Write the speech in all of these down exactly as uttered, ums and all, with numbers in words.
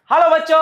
Hello बच्चों।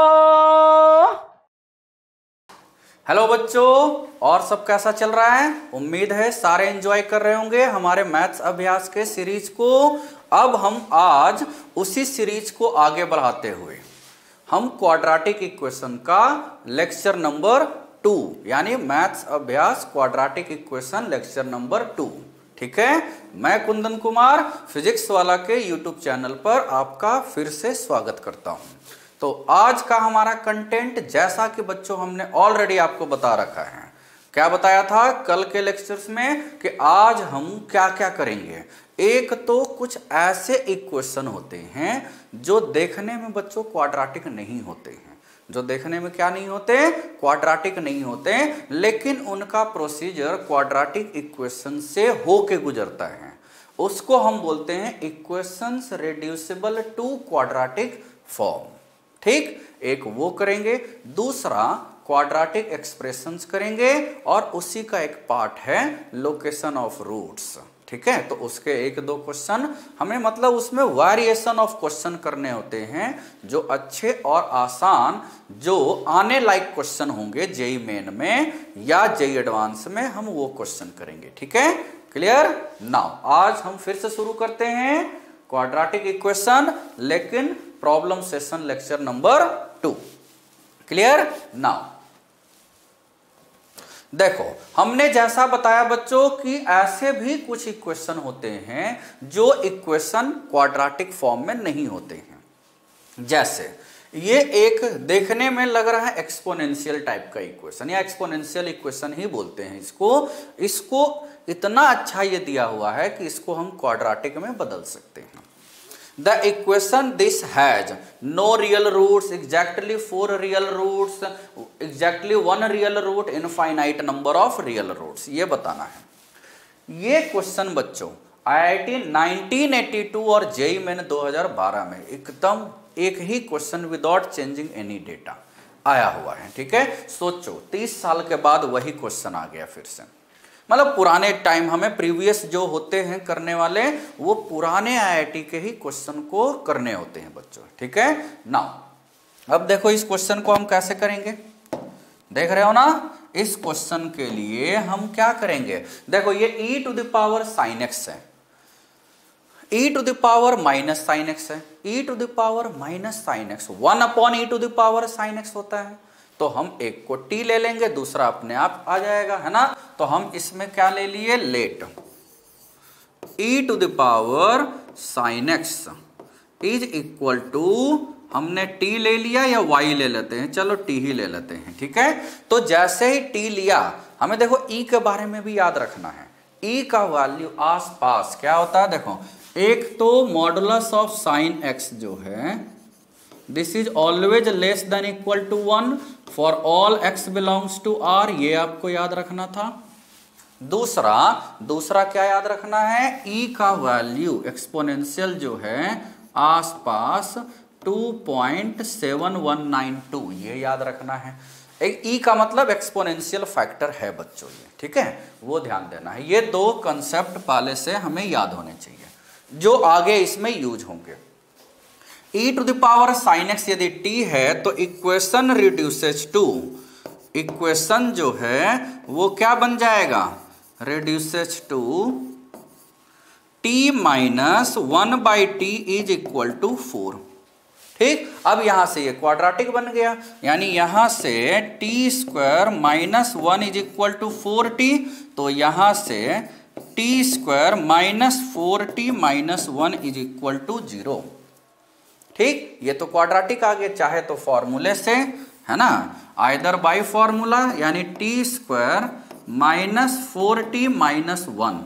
Hello बच्चों, और सब कैसा चल रहा है? उम्मीद है सारे एंजॉय कर रहे होंगे हमारे मैथ्स अभ्यास के सीरीज को। अब हम आज उसी सीरीज को आगे बढ़ाते हुए हम क्वाड्रेटिक इक्वेशन का लेक्चर नंबर टू यानी मैथ्स अभ्यास quadratic equation lecture number two, ठीक है। मैं कुंदन कुमार फिजिक्स वाला के यूट्यूब चैनल पर आपका फिर से स्वागत करता हूं। तो आज का हमारा कंटेंट, जैसा कि बच्चों हमने ऑलरेडी आपको बता रखा है, क्या बताया था कल के लेक्चर्स में कि आज हम क्या क्या करेंगे। एक तो कुछ ऐसे इक्वेशन होते हैं जो देखने में बच्चों क्वाड्रेटिक नहीं होते हैं, जो देखने में क्या नहीं होते, क्वाड्रेटिक नहीं होते, लेकिन उनका प्रोसीजर क्वाड्रेटिक इक्वेशन से होके गुजरता है। उसको हम बोलते हैं equations reducible to quadratic form, ठीक। एक वो करेंगे, दूसरा क्वाड्रेटिक एक्सप्रेशंस करेंगे, और उसी का एक पार्ट है लोकेशन ऑफ रूट्स, ठीक है। तो उसके एक दो क्वेश्चन हमें, मतलब उसमें वेरिएशन ऑफ क्वेश्चन करने होते हैं जो अच्छे और आसान, जो आने लायक क्वेश्चन होंगे जेई मेन में या जेई एडवांस में, हम वो क्वेश्चन करेंगे, ठीक है। क्लियर? नाउ आज हम फिर से शुरू करते हैं क्वाड्रेटिक इक्वेशन, लेकिन problem session lecture number two. Clear? Now देखो, हमने जैसा बताया बच्चों कि ऐसे भी कुछ इक्वेशन होते हैं जो इक्वेशन क्वाड्रेटिक फॉर्म में नहीं होते हैं। जैसे ये एक देखने में लग रहा है एक्सपोनेंशियल टाइप का इक्वेशन, या एक्सपोनेंशियल इक्वेशन ही बोलते हैं इसको। इसको इतना अच्छा ये दिया हुआ है कि इसको हम क्वाड्रेटिक में बदल सकते हैं। The equation this has no real roots, exactly four real roots, exactly one real root, infinite number of real roots, ये बताना है। ये क्वेश्चन बच्चों I I T nineteen eighty two और जेई मेन दो हज़ार बारह में एकदम एक ही question without changing any data आया हुआ है, ठीक है। सोचो तीस साल के बाद वही क्वेश्चन आ गया फिर से। मतलब पुराने टाइम हमें प्रीवियस जो होते हैं करने वाले, वो पुराने आई आई टी के ही क्वेश्चन को करने होते हैं बच्चों, ठीक है। नाउ अब देखो इस क्वेश्चन को हम कैसे करेंगे, देख रहे हो ना। इस क्वेश्चन के लिए हम क्या करेंगे, देखो ये e to the power sine x है, e to the power minus sine x है, e to the power minus sine x one upon e to the power sine x होता है। तो हम एक को t ले लेंगे, दूसरा अपने आप आ जाएगा, है ना। तो हम इसमें क्या ले लिए, let e to the power sine x is equal to, हमने t ले लिया या y ले लेते हैं, चलो t ही ले लेते हैं, ठीक है। तो जैसे ही t लिया, हमें देखो e के बारे में भी याद रखना है। e का वैल्यू आस पास क्या होता है, देखो एक तो मॉडुलस ऑफ साइन x जो है, this is always less than equal to one for all x belongs to r, ये आपको याद रखना था। दूसरा दूसरा क्या याद रखना है, e का वैल्यू एक्सपोनेंशियल जो है आसपास two point seven one nine two, ये याद रखना है। एक e का मतलब एक्सपोनेंशियल फैक्टर है बच्चों, ये ठीक है, वो ध्यान देना है। ये दो कंसेप्ट पहले से हमें याद होने चाहिए जो आगे इसमें यूज होंगे। e to the power sine x यदि t है तो इक्वेशन रिड्यूसेस टू, इक्वेशन जो है वो क्या बन जाएगा, reduces to t minus one by t is equal to four, ठीक। अब यहां से ये क्वाड्रेटिक बन गया, यानी यहां से t square minus one is equal to four t, तो यहां से t square minus four t minus one is equal to zero, ठीक। ये तो क्वाड्रेटिक आ गया, चाहे तो फॉर्मूले से, है ना, आइदर बाई फॉर्मूला, यानी t square minus four t minus one,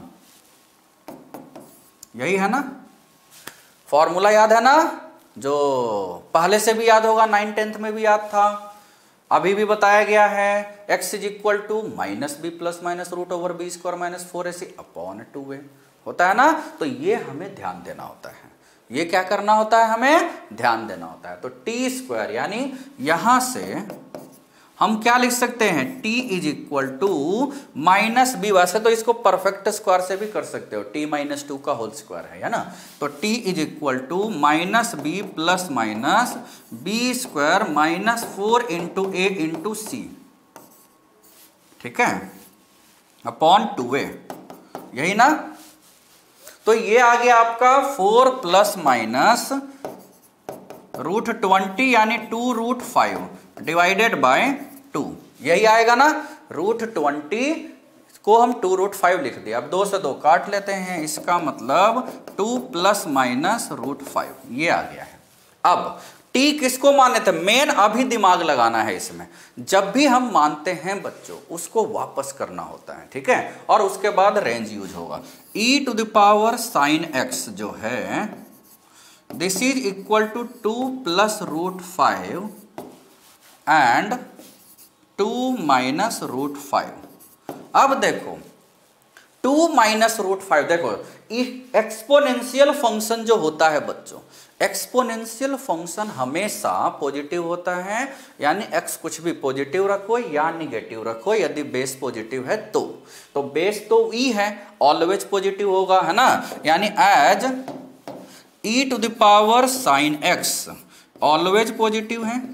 यही है ना फॉर्मूला, याद है ना, जो पहले से भी याद होगा, नाइन टेंथ में भी याद था, अभी भी बताया गया है। x is equal to minus b plus minus root over b square minus four a c upon two a होता है ना। तो ये हमें ध्यान देना होता है, ये क्या करना होता है, हमें ध्यान देना होता है। तो टी स्क्वायर यानी यहां से हम क्या लिख सकते हैं, t is equal to minus b. वैसे तो इसको परफेक्ट स्क्वायर से भी कर सकते हो, t माइनस टू का होल स्क्वायर है, है ना। तो t is equal to minus b plus minus b square minus four into a into c, ठीक है, अपॉन टू ए, यही ना। तो ये आ गया आपका four plus minus root twenty यानी two root five divided by two, यही आएगा ना। रूट ट्वेंटी को हम टू रूट फाइव लिख दिया। अब दो से दो काट लेते हैं, इसका मतलब two plus minus root five, ये आ गया है। अब टी किसको माने थे, मेन अभी दिमाग लगाना है इसमें। जब भी हम मानते हैं बच्चों, उसको वापस करना होता है, ठीक है, और उसके बाद रेंज यूज होगा। E to the power sine x जो है, this is equal to two plus root five and two minus root five. अब देखो टू माइनस रूट फाइव, देखो एक्सपोनेंशियल फंक्शन जो होता है बच्चों, एक्सपोनेंशियल फंक्शन हमेशा पॉजिटिव होता है, यानी x कुछ भी पॉजिटिव रखो या निगेटिव रखो, यदि बेस पॉजिटिव है तो तो बेस तो e है, ऑलवेज पॉजिटिव होगा, है ना। यानी as e to the power sine x always positive है,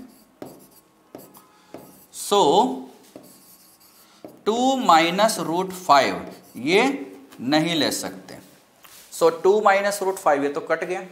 so two minus root five ये नहीं ले सकते। So two minus root five, ये तो कट गया,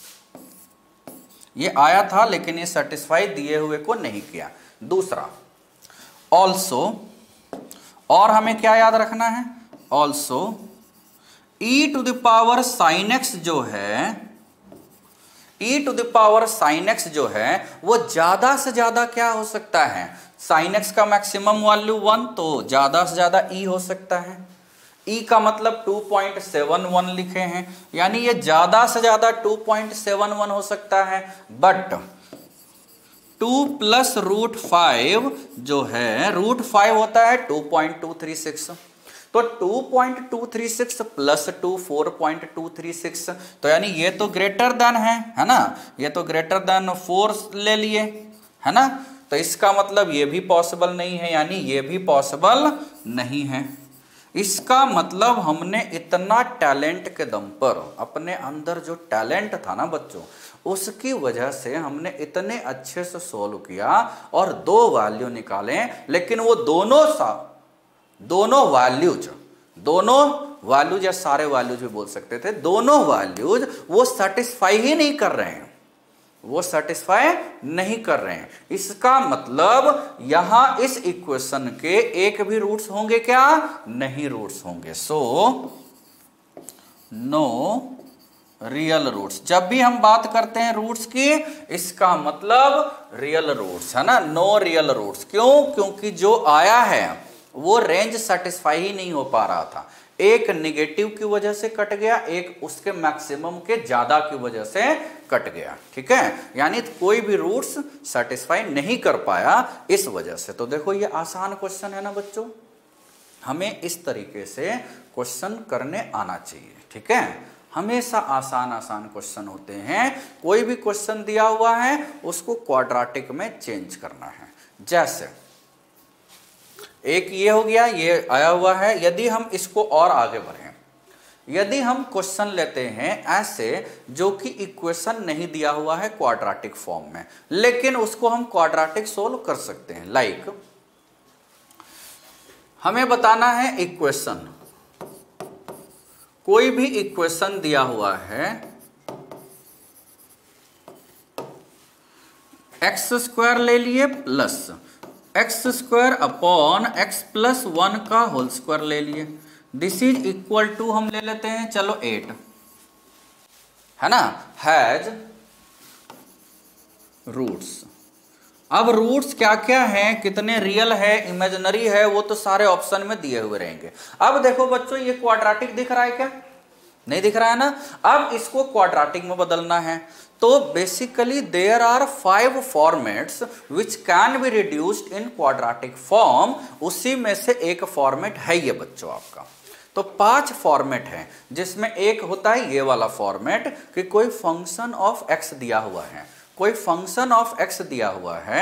ये आया था लेकिन ये सेटिस्फाई दिए हुए को नहीं किया। दूसरा ऑल्सो, और हमें क्या याद रखना है, also e to the power sine x जो है, e to the power sine x जो है वो ज्यादा से ज्यादा क्या हो सकता है, साइन एक्स का मैक्सिमम वैल्यू वन, तो ज्यादा से ज्यादा e हो सकता है। e का मतलब टू पॉइंट सेवन वन लिखे हैं, यानी ये ज्यादा से ज्यादा टू पॉइंट सेवन वन हो सकता है। But two plus root five जो है, रूट फाइव होता है two point two three six, तो two point two three six plus two four point two three six, तो यानी ये तो ग्रेटर देन है, है ना, ये तो ग्रेटर देन फोर ले लिए, है ना। तो इसका मतलब ये भी पॉसिबल नहीं है, यानी ये भी पॉसिबल नहीं है। इसका मतलब हमने इतना टैलेंट के दम पर, अपने अंदर जो टैलेंट था ना बच्चों, उसकी वजह से हमने इतने अच्छे से सोल्व किया और दो वैल्यू निकाले, लेकिन वो दोनों सा दोनों वैल्यूज दोनों वैल्यूज या सारे वैल्यूज भी बोल सकते थे, दोनों वैल्यूज वो सेटिस्फाई ही नहीं कर रहे हैं, वो सेटिस्फाई नहीं कर रहे हैं। इसका मतलब यहां इस इक्वेशन के एक भी रूट्स होंगे क्या, नहीं रूट्स होंगे। So no real roots. जब भी हम बात करते हैं रूट्स की, इसका मतलब रियल रूट्स, है ना, नो रियल रूट्स। क्यों, क्योंकि जो आया है वो रेंज सेटिस्फाई ही नहीं हो पा रहा था, एक निगेटिव की वजह से कट गया, एक उसके मैक्सिमम के ज्यादा की वजह से कट गया, ठीक है, यानी कोई भी रूट्स सेटिस्फाई नहीं कर पाया इस वजह से। तो देखो ये आसान क्वेश्चन है ना बच्चों, हमें इस तरीके से क्वेश्चन करने आना चाहिए, ठीक है। हमेशा आसान आसान क्वेश्चन होते हैं, कोई भी क्वेश्चन दिया हुआ है उसको क्वाड्रेटिक में चेंज करना है। जैसे एक ये हो गया, ये आया हुआ है, यदि हम इसको और आगे बढ़ें, यदि हम क्वेश्चन लेते हैं ऐसे जो कि इक्वेशन नहीं दिया हुआ है क्वाड्रेटिक फॉर्म में, लेकिन उसको हम क्वाड्रेटिक सोल्व कर सकते हैं। लाइक हमें बताना है इक्वेशन, कोई भी इक्वेशन दिया हुआ है, एक्स स्क्वायर ले लिए plus x square upon x plus one का होल स्क्वायर ले लिए, दिस इज इक्वल टू हम ले लेते हैं, चलो एट, है ना, हैज रूट्स। अब रूट्स क्या क्या हैं, कितने रियल है, इमेजिनरी है, वो तो सारे ऑप्शन में दिए हुए रहेंगे। अब देखो बच्चों, ये क्वाड्रेटिक दिख रहा है क्या, नहीं दिख रहा है ना। अब इसको क्वाड्रेटिक में बदलना है, तो basically there are five formats which can be reduced in quadratic form, उसी में से एक फॉर्मेट है ये बच्चों आपका। तो पांच फॉर्मेट है, जिसमें एक होता है ये वाला फॉर्मेट कि कोई फंक्शन ऑफ एक्स दिया हुआ है, कोई फंक्शन ऑफ एक्स दिया हुआ है,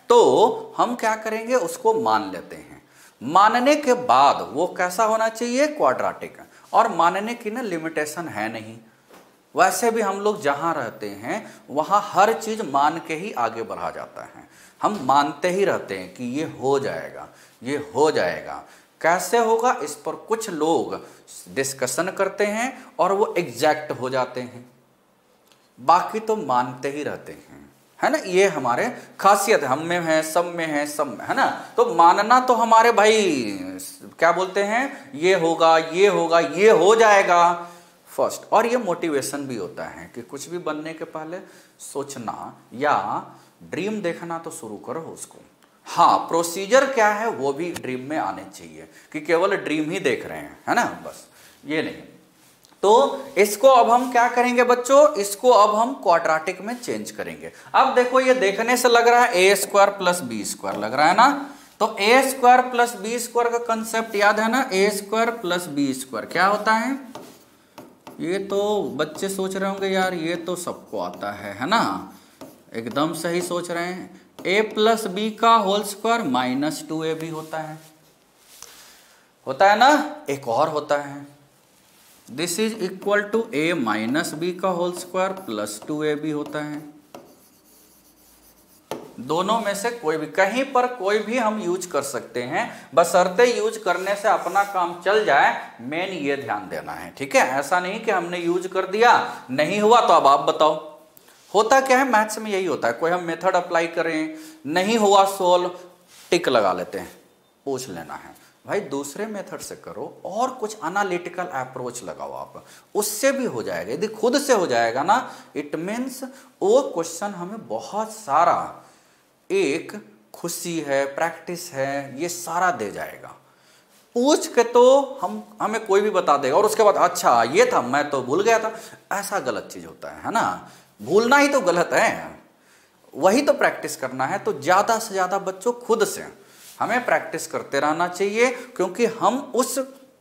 तो हम क्या करेंगे, उसको मान लेते हैं। मानने के बाद वो कैसा होना चाहिए, क्वाड्रेटिक। और मानने की ना लिमिटेशन है नहीं, वैसे भी हम लोग जहां रहते हैं वहां हर चीज मान के ही आगे बढ़ा जाता है। हम मानते ही रहते हैं कि ये हो जाएगा, ये हो जाएगा। कैसे होगा, इस पर कुछ लोग डिस्कशन करते हैं और वो एग्जैक्ट हो जाते हैं, बाकी तो मानते ही रहते हैं, है ना। ये हमारे खासियत है, हम में है, सब में है, सब में है ना। तो मानना तो हमारे भाई क्या बोलते हैं, ये होगा, ये होगा, ये हो जाएगा फर्स्ट। और ये मोटिवेशन भी होता है कि कुछ भी बनने के पहले सोचना या ड्रीम देखना तो शुरू करो उसको। हाँ, प्रोसीजर क्या है वो भी ड्रीम में आने चाहिए कि केवल ड्रीम ही देख रहे हैं, है ना, बस ये नहीं। तो इसको अब हम क्या करेंगे बच्चों, इसको अब हम क्वाड्रेटिक में चेंज करेंगे। अब देखो ये देखने से लग रहा है a square plus b square लग रहा है ना। तो a square plus b square का कंसेप्ट याद है ना, a square plus b square क्या होता है। ये तो बच्चे सोच रहे होंगे यार ये तो सबको आता है, है ना, एकदम सही सोच रहे हैं। ए प्लस बी का whole square minus two a b होता है, होता है ना। एक और होता है, this is equal to a minus b का whole square plus two a b होता है। दोनों में से कोई भी, कहीं पर कोई भी हम यूज कर सकते हैं, बशर्ते यूज करने से अपना काम चल जाए। मेन ये ध्यान देना है, ठीक है। ऐसा नहीं कि हमने यूज कर दिया, नहीं हुआ तो अब आप बताओ। होता क्या है मैथ्स में, यही होता है, कोई हम मेथड अप्लाई करें, नहीं हुआ सोल्व, टिक लगा लेते हैं, पूछ लेना है भाई दूसरे मेथड से करो और कुछ एनालिटिकल अप्रोच लगाओ आप, उससे भी हो जाएगा। यदि खुद से हो जाएगा ना, इट मीन्स वो क्वेश्चन हमें बहुत सारा एक खुशी है, प्रैक्टिस है, ये सारा दे जाएगा। पूछ के तो हम हमें कोई भी बता देगा और उसके बाद अच्छा ये था, मैं तो भूल गया था, ऐसा गलत चीज होता है, है ना। भूलना ही तो गलत है, वही तो प्रैक्टिस करना है। तो ज्यादा से ज्यादा बच्चों खुद से हमें प्रैक्टिस करते रहना चाहिए, क्योंकि हम उस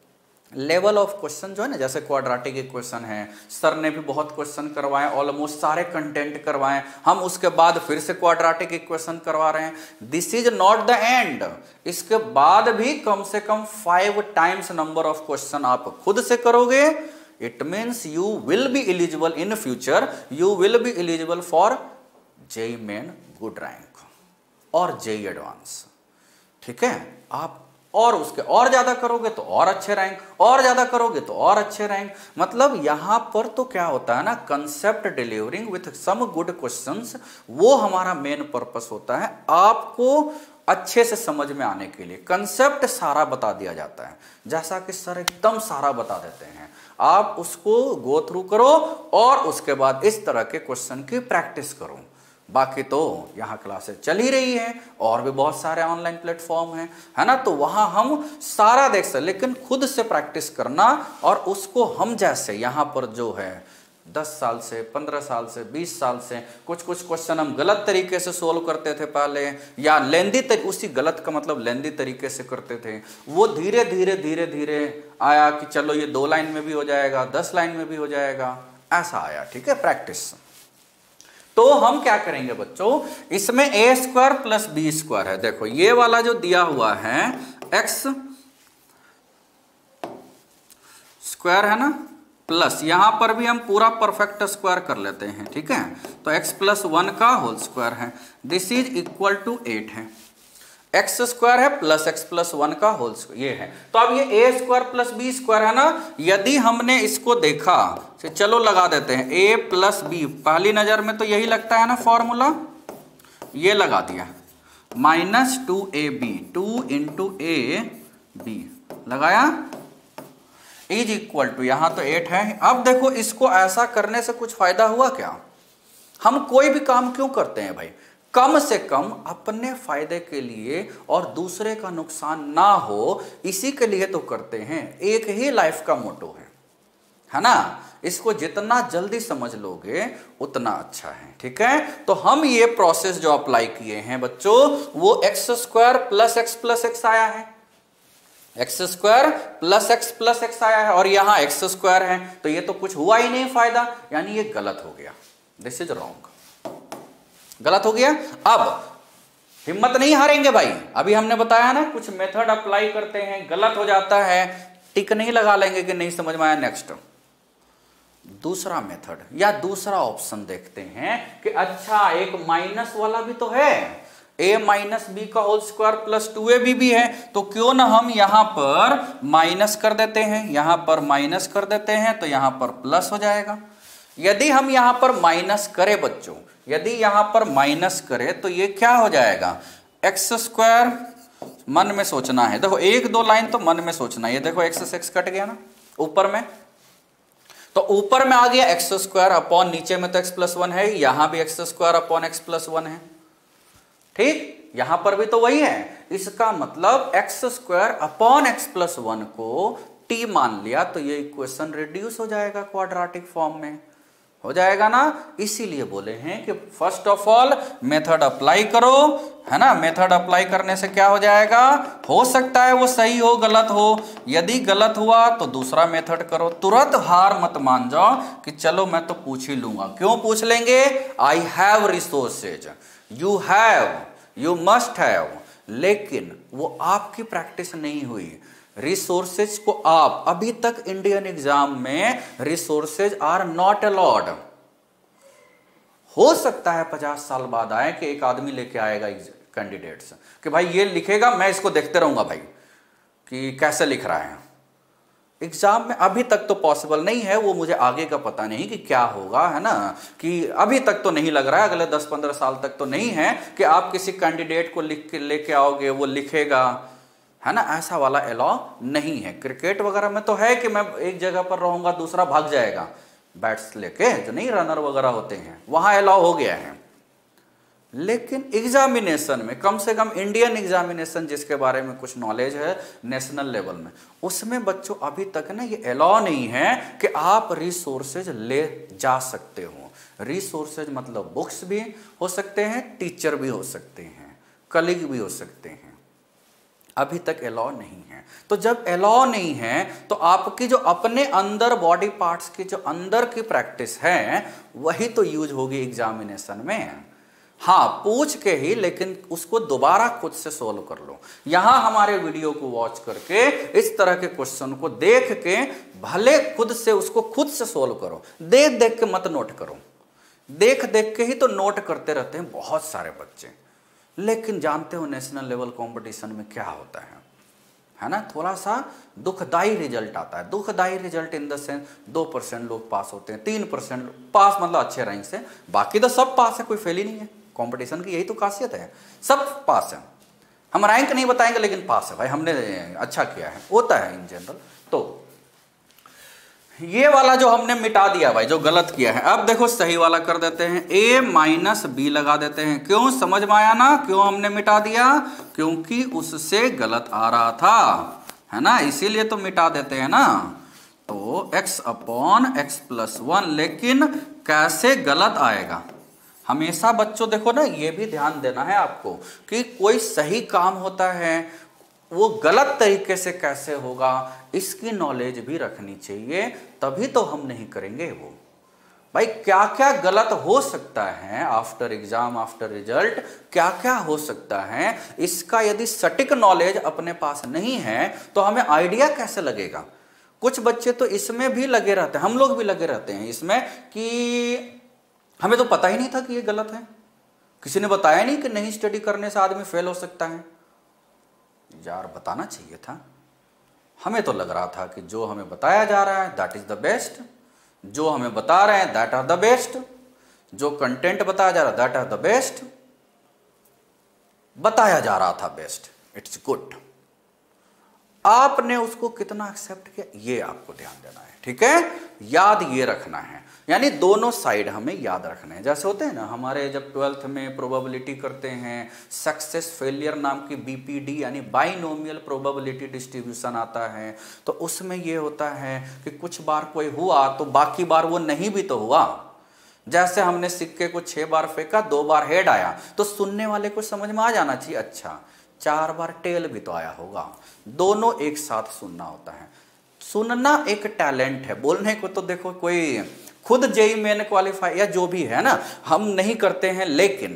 लेवल ऑफ क्वेश्चन जो है ना, जैसे क्वाड्रेटिक इक्वेशन है, सर ने भी बहुत क्वेश्चन करवाए, ऑलमोस्ट सारे कंटेंट करवाए, हम उसके बाद फिर से क्वाड्रेटिक इक्वेशन करवा रहे हैं। This is not the end, इसके बाद भी कम से कम five times number of question आप खुद से करोगे। It means you will be eligible in future, you will be eligible for JEE main good rank और जेईई एडवांस, ठीक है। आप और उसके और ज्यादा करोगे तो और अच्छे रैंक, और ज्यादा करोगे तो और अच्छे रैंक। मतलब यहां पर तो क्या होता है ना, concept delivering with some good questions, वो हमारा मेन पर्पस होता है। आपको अच्छे से समझ में आने के लिए कंसेप्ट सारा बता दिया जाता है, जैसा कि सर एकदम सारा बता देते हैं। आप उसको गो थ्रू करो और उसके बाद इस तरह के क्वेश्चन की प्रैक्टिस करो। बाकी तो यहाँ क्लासेस चल ही रही है और भी बहुत सारे ऑनलाइन प्लेटफॉर्म हैं, है ना, तो वहाँ हम सारा देख सकते, लेकिन खुद से प्रैक्टिस करना। और उसको हम जैसे यहाँ पर जो है दस साल से, पंद्रह साल से, बीस साल से कुछ कुछ क्वेश्चन हम गलत तरीके से सोल्व करते थे पहले, या लेंदी तरीके, उसी गलत का मतलब लेंदी तरीके से करते थे, वो धीरे धीरे धीरे धीरे आया कि चलो ये दो लाइन में भी हो जाएगा, दस लाइन में भी हो जाएगा, ऐसा आया, ठीक है, प्रैक्टिस। तो हम क्या करेंगे बच्चों, इसमें a square plus b square है, देखो ये वाला जो दिया हुआ है एक्स स्क्वायर है ना, प्लस यहां पर भी हम पूरा परफेक्ट स्क्वायर कर लेते हैं, ठीक है। तो x प्लस वन का होल स्क्वायर है, this is equal to eight है। एक्स स्क्वायर है प्लस एक्स प्लस वन का होल स्क्वायर ये है। तो अब ये a square plus b square है ना, यदि हमने इसको देखा, चलो लगा देते हैं ए प्लस बी, पहली नजर में तो यही लगता है ना फॉर्मूला, ये लगा दिया, minus two a b, two into a b लगाया, इज इक्वल टू, यहां तो एट है। अब देखो इसको ऐसा करने से कुछ फायदा हुआ क्या? हम कोई भी काम क्यों करते हैं भाई? कम से कम अपने फायदे के लिए और दूसरे का नुकसान ना हो, इसी के लिए तो करते हैं। एक ही लाइफ का मोटो है, है ना। इसको जितना जल्दी समझ लोगे उतना अच्छा है, ठीक है। तो हम ये प्रोसेस जो अप्लाई किए हैं बच्चों, वो x square plus x plus x आया है, x square plus x plus x आया है, और यहां एक्स स्क्वायर है, तो ये तो कुछ हुआ ही नहीं फायदा, यानी ये गलत हो गया, दिस इज रॉन्ग, गलत हो गया। अब हिम्मत नहीं हारेंगे भाई। अभी हमने बताया ना कुछ मेथड अप्लाई करते हैं, गलत हो जाता है, टिक नहीं लगा लेंगे कि नहीं समझ में आया। नेक्स्ट दूसरा मेथड या दूसरा ऑप्शन देखते हैं कि अच्छा एक माइनस वाला भी तो है, a माइनस बी का whole square plus two a b भी है, तो क्यों ना हम यहां पर माइनस कर देते हैं, यहां पर माइनस कर देते हैं तो यहां पर प्लस हो जाएगा। यदि हम यहां पर माइनस करें बच्चों, यदि यहां पर माइनस करें तो ये क्या हो जाएगा, एक्स स्क्वायर, मन में सोचना है, देखो एक दो लाइन तो मन में सोचना है। ये देखो एक्स से एक्स कट गया ना ऊपर में, तो ऊपर में आ गया एक्स स्क्वायर अपॉन, नीचे में तो एक्स प्लस वन है, यहां भी x square upon x plus one है, ठीक, यहां पर भी तो वही है। इसका मतलब x square upon x plus one को टी मान लिया तो ये इक्वेशन रिड्यूस हो जाएगा, क्वाड्रेटिक फॉर्म में हो जाएगा ना। इसीलिए बोले हैं कि first of all method apply करो, है ना। मेथड अप्लाई करने से क्या हो जाएगा, हो सकता है वो सही हो गलत हो, यदि गलत हुआ तो दूसरा मेथड करो। तुरंत हार मत मान जाओ कि चलो मैं तो पूछ ही लूंगा। क्यों पूछ लेंगे, I have resources, you have, you must have, लेकिन वो आपकी प्रैक्टिस नहीं हुई। रिसोर्सेज को आप अभी तक इंडियन एग्जाम में रिसोर्सेज आर नॉट अलाउड। हो सकता है पचास साल बाद आए कि एक आदमी लेके आएगा कैंडिडेट्स कि भाई ये लिखेगा, मैं इसको देखते रहूंगा भाई कि कैसे लिख रहा है एग्जाम में। अभी तक तो पॉसिबल नहीं है, वो मुझे आगे का पता नहीं कि क्या होगा, है ना, कि अभी तक तो नहीं लग रहा है, अगले दस पंद्रह साल तक तो नहीं है कि आप किसी कैंडिडेट को लिख के लेके आओगे वो लिखेगा, है ना। ऐसा वाला अलाउ नहीं है। क्रिकेट वगैरह में तो है कि मैं एक जगह पर रहूंगा दूसरा भाग जाएगा बैट्स लेके, जो नहीं रनर वगैरह होते हैं, वहां अलाउ हो गया है। लेकिन एग्जामिनेशन में, कम से कम इंडियन एग्जामिनेशन जिसके बारे में कुछ नॉलेज है नेशनल लेवल में, उसमें बच्चों अभी तक ना ये अलाउ नहीं है कि आप रिसोर्सेज ले जा सकते हो। रिसोर्सेज मतलब बुक्स भी हो सकते हैं, टीचर भी हो सकते हैं, कलीग भी हो सकते हैं, अभी तक अलाउ नहीं है। तो जब अलाउ नहीं है तो आपकी जो अपने अंदर बॉडी पार्ट्स की जो अंदर की प्रैक्टिस है वही तो यूज होगी एग्जामिनेशन में। हाँ पूछ के ही, लेकिन उसको दोबारा खुद से सोल्व कर लो। यहां हमारे वीडियो को वॉच करके इस तरह के क्वेश्चन को देख के भले खुद से उसको खुद से सोल्व करो, देख देख के मत नोट करो। देख देख के ही तो नोट करते रहते हैं बहुत सारे बच्चे, लेकिन जानते हो नेशनल लेवल कंपटीशन में क्या होता है, है ना, थोड़ा सा दुखदाई रिजल्ट आता है। दुखदाई रिजल्ट इन द सेंस दो परसेंट लोग पास होते हैं, तीन परसेंट पास, मतलब अच्छे रैंक से, बाकी तो सब पास है, कोई फेल ही नहीं है। कंपटीशन की यही तो खासियत है, सब पास है। हम रैंक नहीं बताएंगे लेकिन पास है भाई, हमने अच्छा किया है, होता है इन जनरल। तो ये वाला जो हमने मिटा दिया भाई, जो गलत किया है, अब देखो सही वाला कर देते हैं, a माइनस बी लगा देते हैं। क्यों, समझ में आया ना, क्यों हमने मिटा दिया, क्योंकि उससे गलत आ रहा था, है ना, इसीलिए तो मिटा देते हैं ना। तो x upon x plus one, लेकिन कैसे गलत आएगा। हमेशा बच्चों देखो ना, ये भी ध्यान देना है आपको कि कोई सही काम होता है वो गलत तरीके से कैसे होगा, इसकी नॉलेज भी रखनी चाहिए, तभी तो हम नहीं करेंगे वो। भाई क्या क्या गलत हो सकता है आफ्टर एग्जाम, आफ्टर रिजल्ट, क्या क्या हो सकता है, इसका यदि सटीक नॉलेज अपने पास नहीं है तो हमें आइडिया कैसे लगेगा। कुछ बच्चे तो इसमें भी लगे रहते हैं, हम लोग भी लगे रहते हैं इसमें, कि हमें तो पता ही नहीं था कि ये गलत है, किसी ने बताया नहीं कि नहीं स्टडी करने से आदमी फेल हो सकता है। यार बताना चाहिए था, हमें तो लग रहा था कि जो हमें बताया जा रहा है दैट इज द बेस्ट, जो हमें बता रहे हैं दैट आर द बेस्ट, जो कंटेंट बताया जा रहा है दैट आर द बेस्ट, बताया जा रहा था बेस्ट, इट्स गुड। आपने उसको कितना एक्सेप्ट किया ये आपको ध्यान देना है, ठीक है, याद ये रखना है। यानी दोनों साइड हमें याद रखना है। जैसे होते हैं ना हमारे जब ट्वेल्थ में प्रोबेबिलिटी करते हैं, सक्सेस फेलियर नाम की बीपीडी यानी बाइनोमियल प्रोबेबिलिटी डिस्ट्रीब्यूशन आता है, तो उसमें ये होता है कि कुछ बार कोई हुआ तो बाकी बार वो नहीं भी तो हुआ। जैसे हमने सिक्के को छह बार फेंका, दो बार हेड आया, तो सुनने वाले को समझ में आ जाना चाहिए अच्छा चार बार टेल भी तो आया होगा। दोनों एक साथ सुनना होता है। सुनना एक टैलेंट है, बोलने को तो देखो कोई खुद जेई मेन क्वालिफाई या जो भी है ना, हम नहीं करते हैं, लेकिन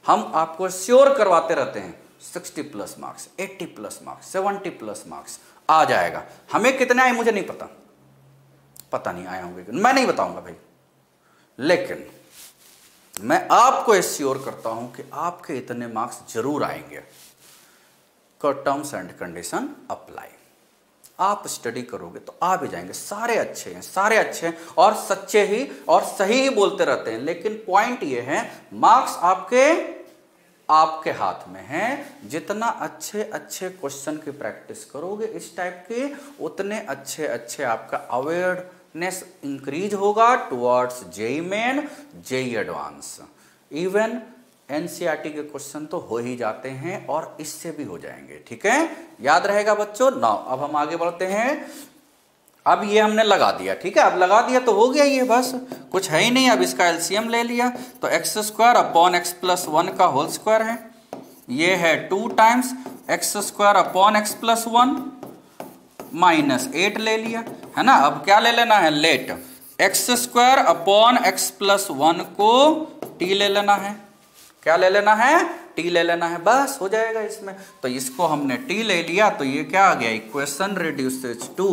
हम आपको श्योर करवाते रहते हैं sixty plus marks, eighty plus marks, seventy plus marks आ जाएगा। हमें कितने आए मुझे नहीं पता, पता नहीं आए होंगे, मैं नहीं बताऊंगा भाई, लेकिन मैं आपको एश्योर करता हूं कि आपके इतने मार्क्स जरूर आएंगे। टर्म्स एंड कंडीशन अप्लाई, आप स्टडी करोगे तो आ भी जाएंगे। सारे अच्छे हैं, सारे अच्छे हैं और सच्चे ही और सही ही बोलते रहते हैं, लेकिन पॉइंट ये है मार्क्स आपके आपके हाथ में हैं। जितना अच्छे अच्छे क्वेश्चन की प्रैक्टिस करोगे इस टाइप के, उतने अच्छे अच्छे आपका अवेयरनेस इंक्रीज होगा towards JEE main, JEE advance. Even NCERT के क्वेश्चन तो हो ही जाते हैं और इससे भी हो जाएंगे, ठीक है, याद रहेगा बच्चों। नाउ अब हम आगे बढ़ते हैं। अब ये हमने लगा दिया, ठीक है, अब लगा दिया तो हो गया, ये बस कुछ है ही नहीं। अब इसका एलसीएम ले लिया तो x square upon x plus one का होल स्क्वायर है, ये है two times x square upon x plus one minus eight ले लिया, है ना। अब क्या ले लेना है, let x square upon x plus one को टी ले लेना है। क्या ले लेना है, टी ले लेना है, बस हो जाएगा इसमें। तो इसको हमने टी ले लिया तो ये क्या आ गया, equation reduces to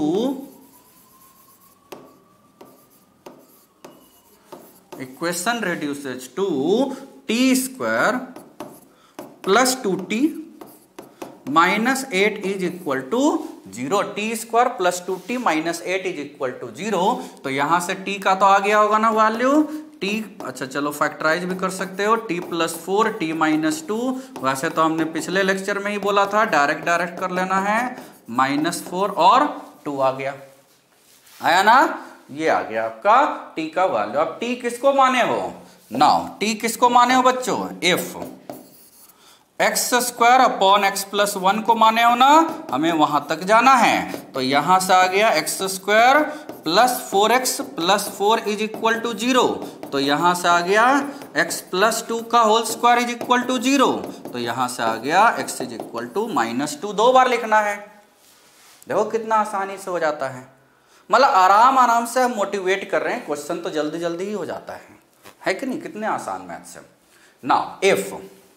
equation reduces to t square plus two t minus eight is equal to zero. T square plus two t minus eight is equal to zero. तो यहां से टी का तो आ गया होगा ना वैल्यू, टी, अच्छा चलो फैक्टराइज भी कर सकते हो, t plus four t minus two. वैसे तो हमने पिछले लेक्चर में ही बोला था डायरेक्ट डायरेक्ट कर लेना है, माइनस फोर और टू आ गया, आया ना, ये आ गया आपका टी का वैल्यू। अब टी किसको माने हो, नाउ टी किसको माने हो बच्चों, if x square upon x plus one को माने हो ना, हमें वहां तक जाना है। तो यहां से आ गया x square plus four x plus four is equal to zero. तो यहां से आ गया x प्लस टू का whole square is equal to zero. तो यहां से आ गया x is equal to minus two. दो बार लिखना है, देखो कितना आसानी से हो जाता है। मतलब आराम आराम से हम मोटिवेट कर रहे हैं, क्वेश्चन तो जल्दी जल्दी ही हो जाता है, है कि नहीं, कितने आसान मैथ्स है। Now if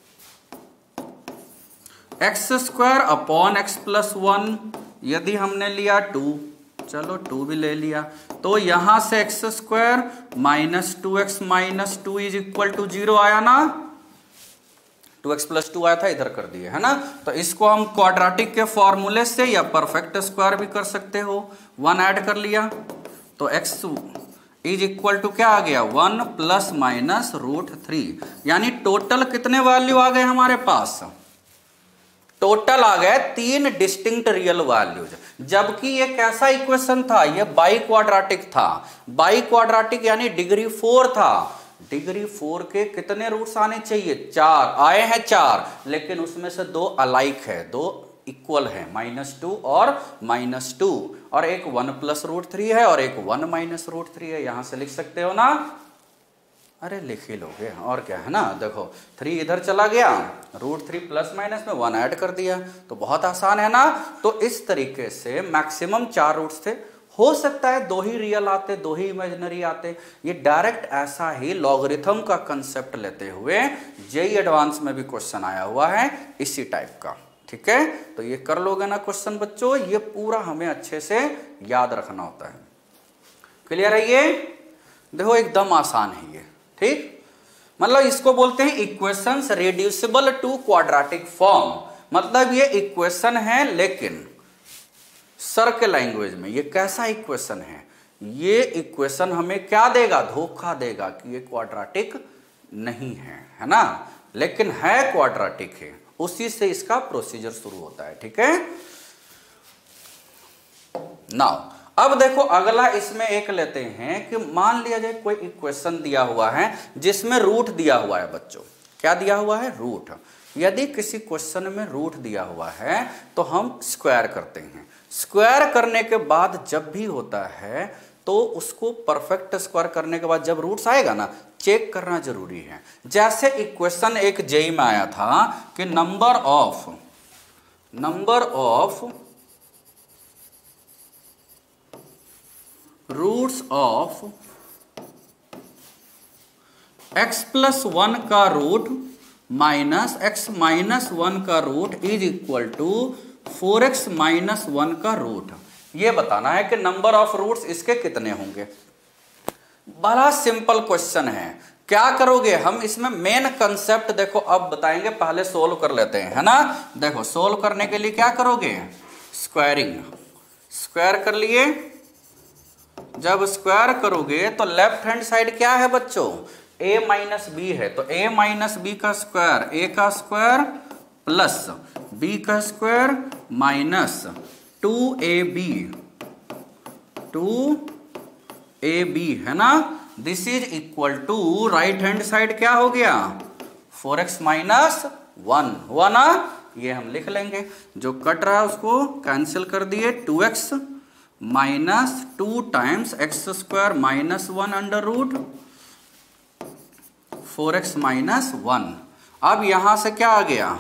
x square upon x plus one, यदि हमने लिया टू, चलो टू भी ले लिया, तो यहां से x square minus two x minus two is equal to zero आया ना, टू एक्स प्लस टू आया था, इधर कर दिए, है ना। तो इसको हम क्वाड्रेटिक के फॉर्मूले से या परफेक्ट स्क्वायर भी कर सकते हो, वन ऐड कर लिया तो x इज इक्वल टू क्या आ गया, one plus minus root three. यानी टोटल कितने वैल्यू आ गए हमारे पास, टोटल आ गए तीन डिस्टिंक्ट रियल वैल्यूज। जबकि ये कैसा इक्वेशन था, ये बाई क्वाड्रेटिक था। बाई क्वाड्रेटिक यानी डिग्री फोर था। डिग्री फोर के कितने रूट्स आने चाहिए, चार, आए हैं चार, लेकिन उसमें से दो अलाइक है, दो इक्वल है, माइनस टू और माइनस टू, और एक वन प्लस रूट थ्री है और एक वन माइनस रूट थ्री है। यहां से लिख सकते हो ना, अरे लिख ही लोगे और क्या है ना। देखो थ्री इधर चला गया, रूट थ्री प्लस माइनस में वन ऐड कर दिया, तो बहुत आसान है ना। तो इस तरीके से मैक्सिमम चार रूट्स थे, हो सकता है दो ही रियल आते, दो ही इमेजिनरी आते। ये डायरेक्ट ऐसा ही लॉगरिथम का कंसेप्ट लेते हुए जेईई एडवांस में भी क्वेश्चन आया हुआ है इसी टाइप का, ठीक है। तो ये कर लोगे ना क्वेश्चन बच्चों, ये पूरा हमें अच्छे से याद रखना होता है। क्लियर है ये, देखो एकदम आसान है ये, ठीक। मतलब इसको बोलते हैं equations reducible to quadratic form. मतलब ये इक्वेशन है, लेकिन सर के लैंग्वेज में ये कैसा इक्वेशन है, ये इक्वेशन हमें क्या देगा, धोखा देगा कि ये क्वाड्रेटिक नहीं है, है ना, लेकिन है क्वाड्रेटिक है। उसी से इसका प्रोसीजर शुरू होता है, ठीक है। नाउ अब देखो अगला इसमें एक लेते हैं कि मान लिया जाए कोई इक्वेशन दिया हुआ है जिसमें रूट दिया हुआ है बच्चों। क्या दिया हुआ है, रूट। यदि किसी क्वेश्चन में रूट दिया हुआ है तो हम स्क्वायर करते हैं। स्क्वायर करने के बाद जब भी होता है तो उसको परफेक्ट स्क्वायर करने के बाद जब रूट्स आएगा ना, चेक करना जरूरी है। जैसे इक्वेशन एक जेईई में आया था कि number of number of roots of x plus one का root minus x minus one का root is equal to four x minus one का रूट। ये बताना है कि नंबर ऑफ रूट्स इसके कितने होंगे। बड़ा सिंपल क्वेश्चन है। क्या करोगे, हम इसमें मेन कंसेप्ट देखो अब बताएंगे, पहले सोल्व कर लेते हैं, है ना। देखो सोल्व करने के लिए क्या करोगे, स्क्वायरिंग, स्क्वायर कर लिए। जब स्क्वायर करोगे तो लेफ्ट हैंड साइड क्या है बच्चों, a माइनस बी है, तो a माइनस बी का स्क्वायर, a का स्क्वायर प्लस b का square minus two a b, two a b, है ना। This is equal to right hand side क्या हो गया, फोर एक्स माइनस वन हुआ ना। ये हम लिख लेंगे, जो कट रहा है उसको कैंसिल कर दिए, two x minus two times x square minus one under root four x minus one. अब यहां से क्या आ गया,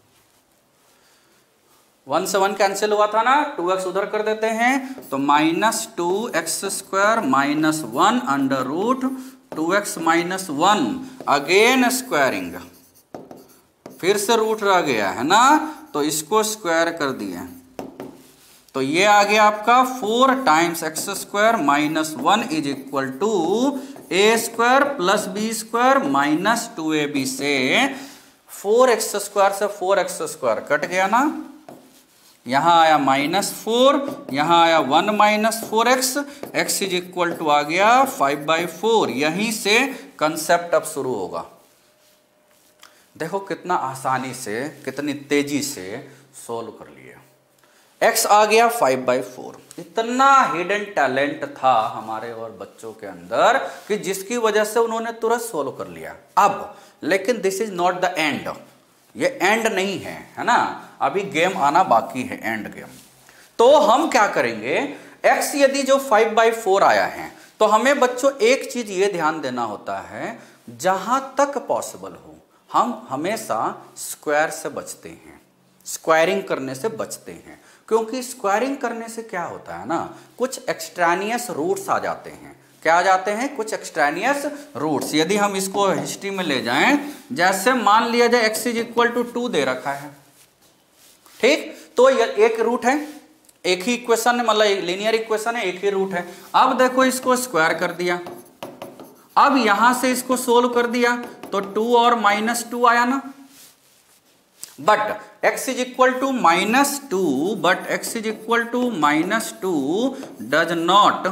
वन से वन कैंसिल हुआ था ना, टू एक्स उधर कर देते हैं, तो minus two x square minus one under root two x minus one, again squaring, फिर से रूट रह गया है ना, तो इसको स्क्वायर कर दिए, तो ये आ गया आपका four times x square minus one is equal to a square plus b square minus two a b. से फोर एक्स स्क्वायर से फोर एक्स स्क्वायर कट गया ना, यहां आया माइनस फोर, यहां आया one minus four x, x is equal to आ गया फाइव बाई फोर। यहीं से कंसेप्ट अब शुरू होगा। देखो कितना आसानी से, कितनी तेजी से सोल्व कर लिए। x आ गया फाइव बाई फोर। इतना हिडन टैलेंट था हमारे और बच्चों के अंदर कि जिसकी वजह से उन्होंने तुरंत सोल्व कर लिया। अब लेकिन this is not the end, ये एंड नहीं है, है ना, अभी गेम आना बाकी है, एंड गेम। तो हम क्या करेंगे, x यदि जो फाइव बाई फोर आया है, तो हमें बच्चों एक चीज ये ध्यान देना होता है, जहां तक पॉसिबल हो हम हमेशा स्क्वायर से बचते हैं, स्क्वायरिंग करने से बचते हैं, क्योंकि स्क्वायरिंग करने से क्या होता है ना, कुछ एक्सट्रानियस रूट्स आ जाते हैं। क्या आ जाते हैं, कुछ एक्सट्रानियस रूट्स। यदि हम इसको हिस्ट्री में ले जाएं, जैसे मान लिया जाए x is equal to two दे रखा है, ठीक, तो एक रूट है, एक ही इक्वेशन है, मतलब लीनियर इक्वेशन है, एक ही रूट है। अब देखो इसको स्क्वायर कर दिया, अब यहां से इसको सोल्व कर दिया, तो टू और माइनस टू आया ना, but x is equal to minus two, but x is equal to minus two does not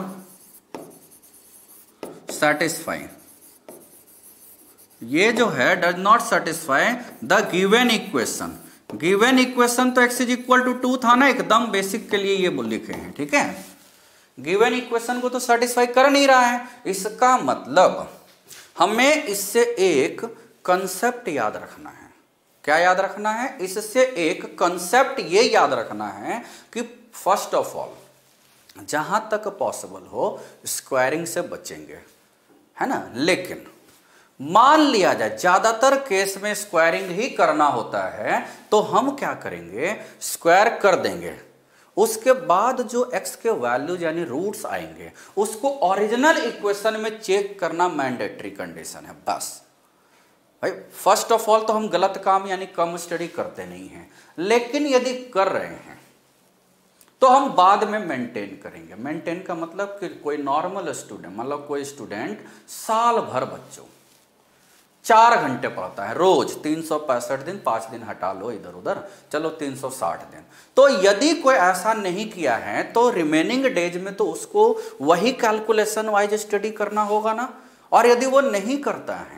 satisfy, ये जो है does not satisfy the given equation. Given equation तो x is equal to two था ना, एकदम basic के लिए ये लिखे हैं, ठीक है। गिवन इक्वेशन को तो सेटिस्फाई कर नहीं रहा है, इसका मतलब हमें इससे एक कंसेप्ट याद रखना है। क्या याद रखना है, इससे एक कंसेप्ट ये याद रखना है कि फर्स्ट ऑफ ऑल जहां तक पॉसिबल हो स्क्वायरिंग से बचेंगे, है ना। लेकिन मान लिया जाए ज्यादातर केस में स्क्वायरिंग ही करना होता है, तो हम क्या करेंगे, स्क्वायर कर देंगे, उसके बाद जो x के वैल्यूज यानी रूट्स आएंगे उसको ओरिजिनल इक्वेशन में चेक करना मैंडेटरी कंडीशन है। बस भाई, फर्स्ट ऑफ ऑल तो हम गलत काम यानी कम स्टडी करते नहीं हैं, लेकिन यदि कर रहे हैं तो हम बाद में मेंटेन करेंगे। मेंटेन का मतलब कि कोई नॉर्मल स्टूडेंट, मतलब कोई स्टूडेंट साल भर बच्चों चार घंटे पढ़ता है रोज, तीन सौ पैंसठ दिन, पांच दिन हटा लो इधर उधर, चलो तीन सौ साठ दिन। तो यदि कोई ऐसा नहीं किया है तो रिमेनिंग डेज में तो उसको वही कैलकुलेशन वाइज स्टडी करना होगा ना। और यदि वो नहीं करता है,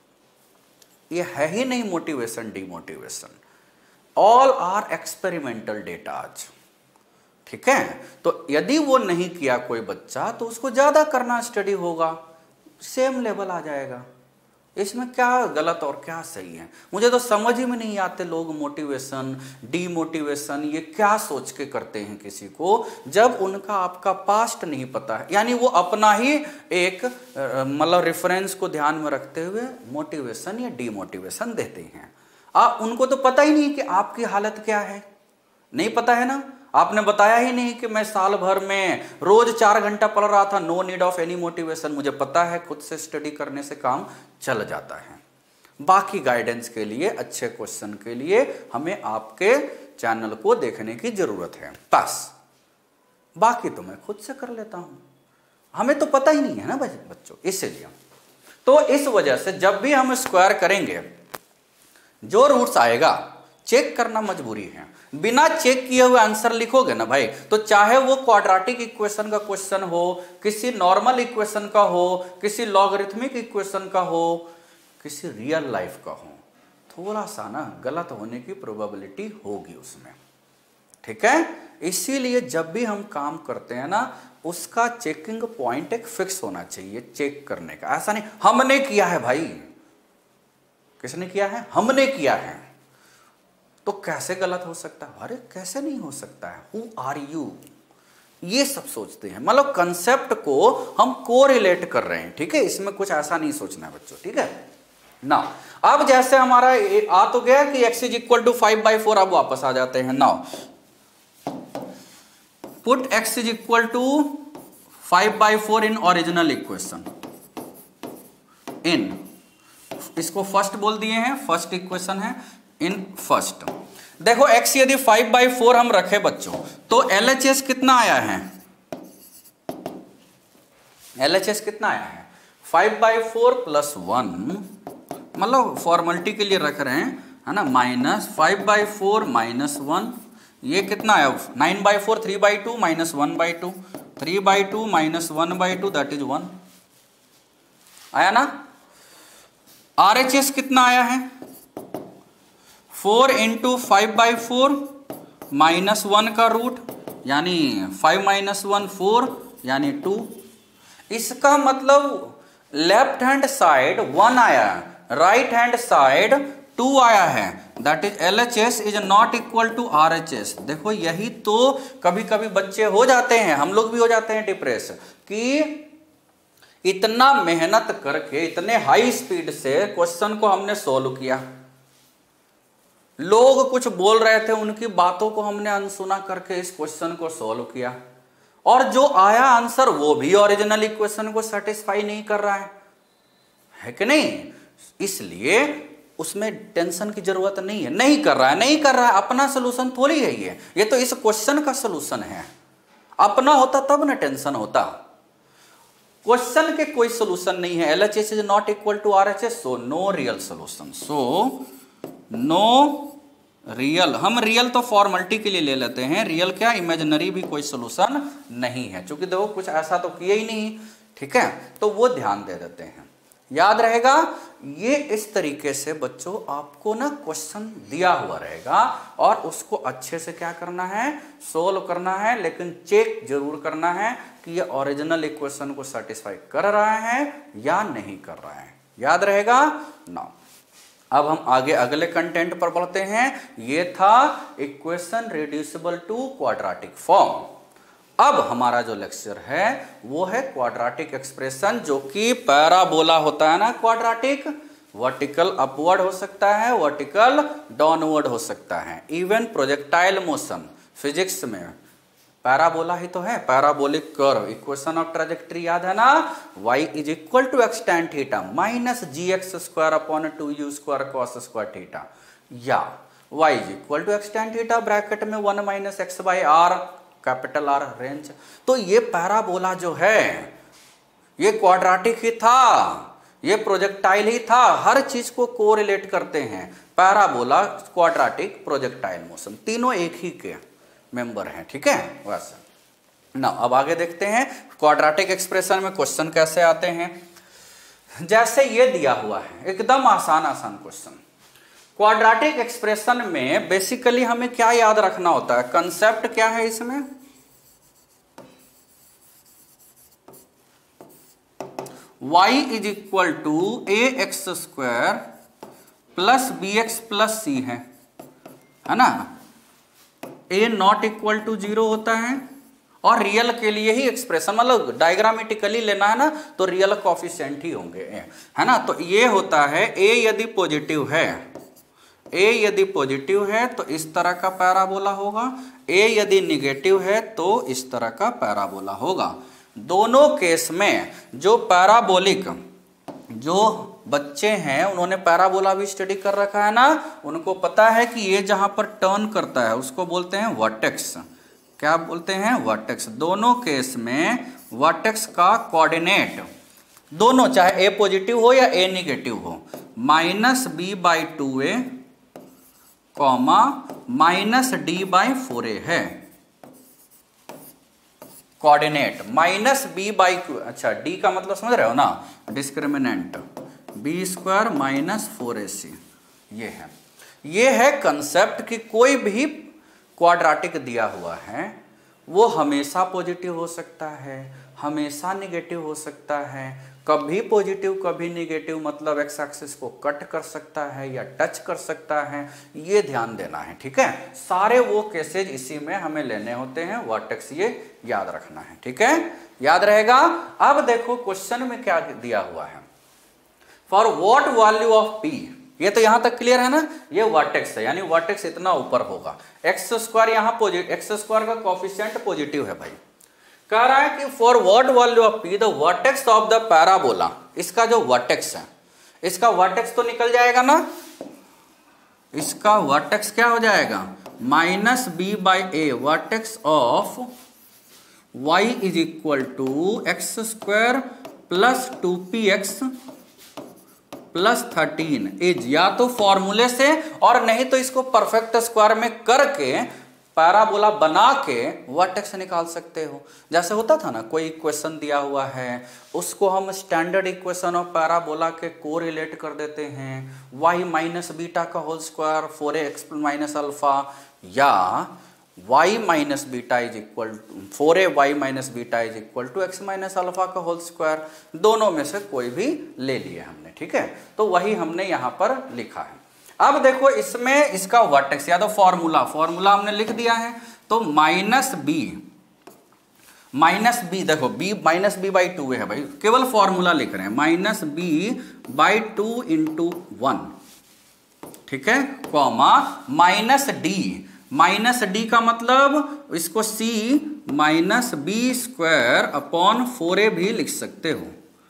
ये है ही नहीं motivation demotivation, all are experimental datas, ठीक है। तो यदि वो नहीं किया कोई बच्चा तो उसको ज्यादा करना स्टडी होगा, सेम लेवल आ जाएगा। इसमें क्या गलत और क्या सही है, मुझे तो समझ ही में नहीं आते लोग मोटिवेशन डीमोटिवेशन ये क्या सोच के करते हैं किसी को, जब उनका आपका पास्ट नहीं पता है। यानी वो अपना ही एक मतलब रेफरेंस को ध्यान में रखते हुए मोटिवेशन या डीमोटिवेशन देते हैं। आप उनको तो पता ही नहीं कि आपकी हालत क्या है, नहीं पता है ना। आपने बताया ही नहीं कि मैं साल भर में रोज चार घंटा पढ़ रहा था, no need of any motivation, मुझे पता है खुद से स्टडी करने से काम चल जाता है। बाकी गाइडेंस के लिए, अच्छे क्वेश्चन के लिए हमें आपके चैनल को देखने की जरूरत है बस। बाकी तो मैं खुद से कर लेता हूं, हमें तो पता ही नहीं है ना बच्चों, इसलिए तो इस वजह से जब भी हम स्क्वायर करेंगे जो रूट्स आएगा चेक करना मजबूरी है। बिना चेक किए हुए आंसर लिखोगे ना भाई, तो चाहे वो क्वाड्रेटिक इक्वेशन का क्वेश्चन हो, किसी नॉर्मल इक्वेशन का हो, किसी लॉगरिथमिक इक्वेशन का हो, किसी रियल लाइफ का हो, थोड़ा सा ना गलत होने की प्रोबेबिलिटी होगी उसमें, ठीक है। इसीलिए जब भी हम काम करते हैं ना, उसका चेकिंग पॉइंट एक फिक्स होना चाहिए चेक करने का। ऐसा नहीं हमने किया है भाई, किसने किया है, हमने किया है, तो कैसे गलत हो सकता है, अरे कैसे नहीं हो सकता है, हु आर यू, ये सब सोचते हैं। मतलब कंसेप्ट को हम कोरिलेट कर रहे हैं, ठीक है, इसमें कुछ ऐसा नहीं सोचना है बच्चों, ठीक है ना। अब जैसे हमारा आ तो गया कि x is equal to five by four, अब वापस आ जाते हैं। Now put x is equal to five by four in original equation, in, इसको फर्स्ट बोल दिए हैं, फर्स्ट इक्वेशन है, इन फर्स्ट। देखो x यदि फाइव बाई फोर हम रखे बच्चों, तो एल एच एस कितना आया है, एल एच एस कितना आया है, five by four plus one, मतलब फॉर्मेलिटी के लिए रख रहे हैं, है ना, minus five by four minus one, ये कितना आया, nine by four, three by two minus one by two, three by two minus one by two that is one, आया ना। आर एच एस कितना आया है, four into five by four minus one का root, यानी five minus one four, यानी to. इसका मतलब लेफ्ट हैंड साइड वन आया, राइट हैंड साइड टू आया है, that is L H S is not equal to R H S. देखो यही तो कभी कभी बच्चे हो जाते हैं, हम लोग भी हो जाते हैं डिप्रेस, कि इतना मेहनत करके इतने हाई स्पीड से क्वेश्चन को हमने सोल्व किया, लोग कुछ बोल रहे थे, उनकी बातों को हमने अनसुना करके इस क्वेश्चन को सोल्व किया, और जो आया आंसर वो भी ओरिजिनल इक्वेशन को सेटिस्फाई नहीं कर रहा है, है कि नहीं। इसलिए उसमें टेंशन की जरूरत नहीं है, नहीं कर रहा है, नहीं कर रहा है, अपना सोल्यूशन थोड़ी है ये ये तो इस क्वेश्चन का सोल्यूशन है, अपना होता तब ना टेंशन होता। क्वेश्चन के कोई सोल्यूशन नहीं है, L H S is not equal to R H S, so no real solution, so no real. हम रियल तो फॉर्मेलिटी के लिए ले लेते हैं, रियल क्या, इमेजिनरी भी कोई सोल्यूशन नहीं है, क्योंकि देखो कुछ ऐसा तो किया ही नहीं, ठीक है, तो वो ध्यान दे देते हैं, याद रहेगा। ये इस तरीके से बच्चों आपको ना क्वेश्चन दिया हुआ रहेगा, और उसको अच्छे से क्या करना है, सोल्व करना है, लेकिन चेक जरूर करना है कि ये ओरिजिनल इक्वेशन को सेटिस्फाई कर रहा है या नहीं कर रहा है, याद रहेगा ना। अब हम आगे अगले कंटेंट पर बढ़ते हैं। ये था equation reducible to quadratic form. अब हमारा जो लेक्चर है वो है क्वाड्रेटिक एक्सप्रेशन, जो कि पैराबोला होता है ना, क्वाड्रेटिक, वर्टिकल अपवर्ड हो सकता है, वर्टिकल डाउनवर्ड हो सकता है, इवन प्रोजेक्टाइल मोशन फिजिक्स में पैराबोला ही तो है, parabolic curve, equation of trajectory याद है ना, y is equal to x tan theta minus g x square upon two u square cos square theta, या y is equal to x tan theta bracket में one minus x by R, capital R range. तो ये parabola जो है ये quadratic ही था, ये projectile ही था, हर चीज को कोरिलेट करते हैं, पैराबोला, क्वाड्रेटिक, प्रोजेक्टाइल मोशन, तीनों एक ही के मेंबर हैं, ठीक है। वैसे ना अब आगे देखते हैं क्वाड्रेटिक एक्सप्रेशन में क्वेश्चन कैसे आते हैं। जैसे ये दिया हुआ है, एकदम आसान आसान क्वेश्चन। क्वाड्रेटिक एक्सप्रेशन में बेसिकली हमें क्या याद रखना होता है, कंसेप्ट क्या है इसमें, y is equal to a x square plus b x plus c है, है ना, a not equal to zero होता है, और रियल के लिए ही एक्सप्रेशन, मतलब डायग्रामेटिकली लेना है ना तो रियल कोफिशिएंट ही होंगे, है ना। तो ये होता है ए यदि पॉजिटिव है, ए यदि पॉजिटिव है तो इस तरह का पैराबोला होगा, ए यदि निगेटिव है तो इस तरह का पैराबोला होगा। दोनों केस में जो पैराबोलिक, जो बच्चे हैं उन्होंने पैराबोला भी स्टडी कर रखा है ना, उनको पता है कि ये जहां पर टर्न करता है उसको बोलते हैं वर्टेक्स। क्या बोलते हैं? वर्टेक्स। दोनों केस में वर्टेक्स का कोऑर्डिनेट दोनों, चाहे ए पॉजिटिव हो या ए निगेटिव हो, minus b by two a comma minus D by four a है। Coordinate minus b by q, अच्छा डी का मतलब समझ रहे हो ना, discriminant b square minus four a c, ये है ये है कंसेप्ट कि कोई भी क्वाड्राटिक दिया हुआ है वो हमेशा पॉजिटिव हो सकता है, हमेशा निगेटिव हो सकता है, कभी पॉजिटिव कभी निगेटिव, मतलब एक्स एक्सिस को कट कर सकता है या टच कर सकता है, ये ध्यान देना है। ठीक है, सारे वो केसेज इसी में हमें लेने होते हैं, वर्टेक्स ये याद रखना है। ठीक है, याद रहेगा। अब देखो क्वेश्चन में क्या दिया हुआ है, for what value of p, ये तो यहां तक क्लियर है ना, ये वर्टेक्स है, यानी वर्टेक्स इतना ऊपर होगा, एक्स स्क्वायर यहाँ पॉजिटिव, एक्स स्क्वायर का कोफिशिएंट पॉजिटिव है भाई। कह रहा है कि for what value of p the vertex of the parabola, इसका जो वर्टेक्स है, इसका वर्टेक्स तो निकल जाएगा ना, इसका वर्टेक्स क्या हो जाएगा, minus b by a, vertex of y is equal to x square plus two p x plus thirteen is, या तो फॉर्मूले से और नहीं तो इसको परफेक्ट स्क्वायर में करके पैराबोला बना के वर्टेक्स निकाल सकते हो। जैसे होता था ना, कोई इक्वेशन दिया हुआ है उसको हम स्टैंडर्ड इक्वेशन ऑफ पैराबोला के को रिलेट कर देते हैं, y माइनस बीटा का whole square four x minus alpha, या y minus beta is equal to four a y minus beta is equal to x minus alpha का whole square, दोनों में से कोई भी ले लिए हमने। ठीक है, तो वही हमने यहाँ पर लिखा है। अब देखो इसमें इसका वर्टेक्स या तो फॉर्मूला फॉर्मूला हमने लिख दिया है, तो माइनस बी माइनस बी, देखो b minus b by two है भाई, केवल फॉर्मूला लिख रहे हैं, minus b by two into one, ठीक है, comma minus d, minus d का मतलब इसको c minus b square upon four a भी लिख सकते हो,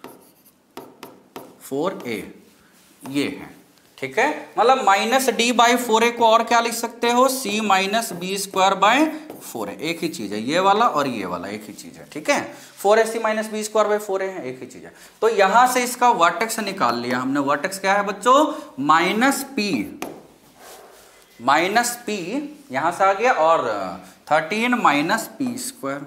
फोर ए ये है। ठीक है, मतलब minus D by four a को और क्या लिख सकते हो, c minus b square by four a, एक ही चीज है, ये वाला और ये वाला एक ही चीज है। ठीक है, four a c minus b square by four a है, एक ही चीज है। तो यहां से इसका वर्टेक्स निकाल लिया हमने। वर्टेक्स क्या है बच्चों, माइनस पी, माइनस पी यहां से आ गया, और थर्टीन माइनस पी स्क्वायर,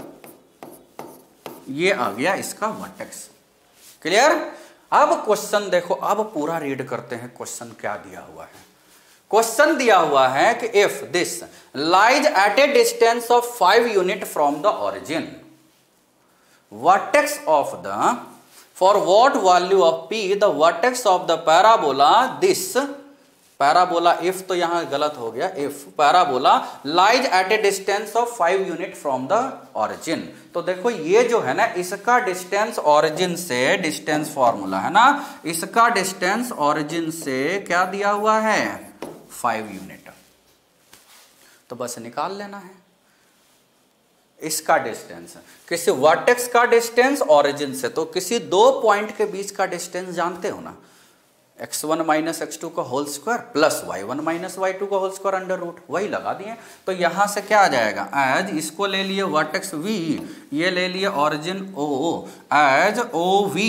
ये आ गया इसका वर्टेक्स। क्लियर। अब क्वेश्चन देखो, अब पूरा रीड करते हैं क्वेश्चन क्या दिया हुआ है। क्वेश्चन दिया हुआ है कि if this lies at a distance of five unit from the origin, vertex of the, for what value of p the vertex of the parabola this, parabola if तो यहां गलत हो गया, if parabola lies at a distance of five unit from the origin. तो देखो ये जो है ना, इसका डिस्टेंस ओरिजिन से, डिस्टेंस फॉर्मूला है ना, इसका डिस्टेंस ओरिजिन से क्या दिया हुआ है, फाइव यूनिट। तो बस निकाल लेना है इसका डिस्टेंस, किसी वर्टेक्स का डिस्टेंस ओरिजिन से, तो किसी दो पॉइंट के बीच का डिस्टेंस जानते हो ना, x one minus x two का whole square plus y one minus y two का होल स्क्वायर अंडर रूट, वही लगा दिए। तो यहां से क्या आ जाएगा, एज इसको ले लिए वर्टेक्स वी, ये ले लिए origin O, as O V,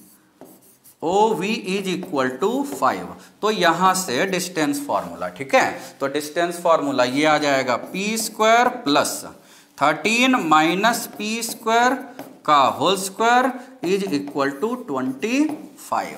O V is equal to five. तो यहां से डिस्टेंस फॉर्मूला, ठीक है, तो डिस्टेंस फॉर्मूला ये आ जाएगा p square plus thirteen minus p square का whole square is equal to twenty five.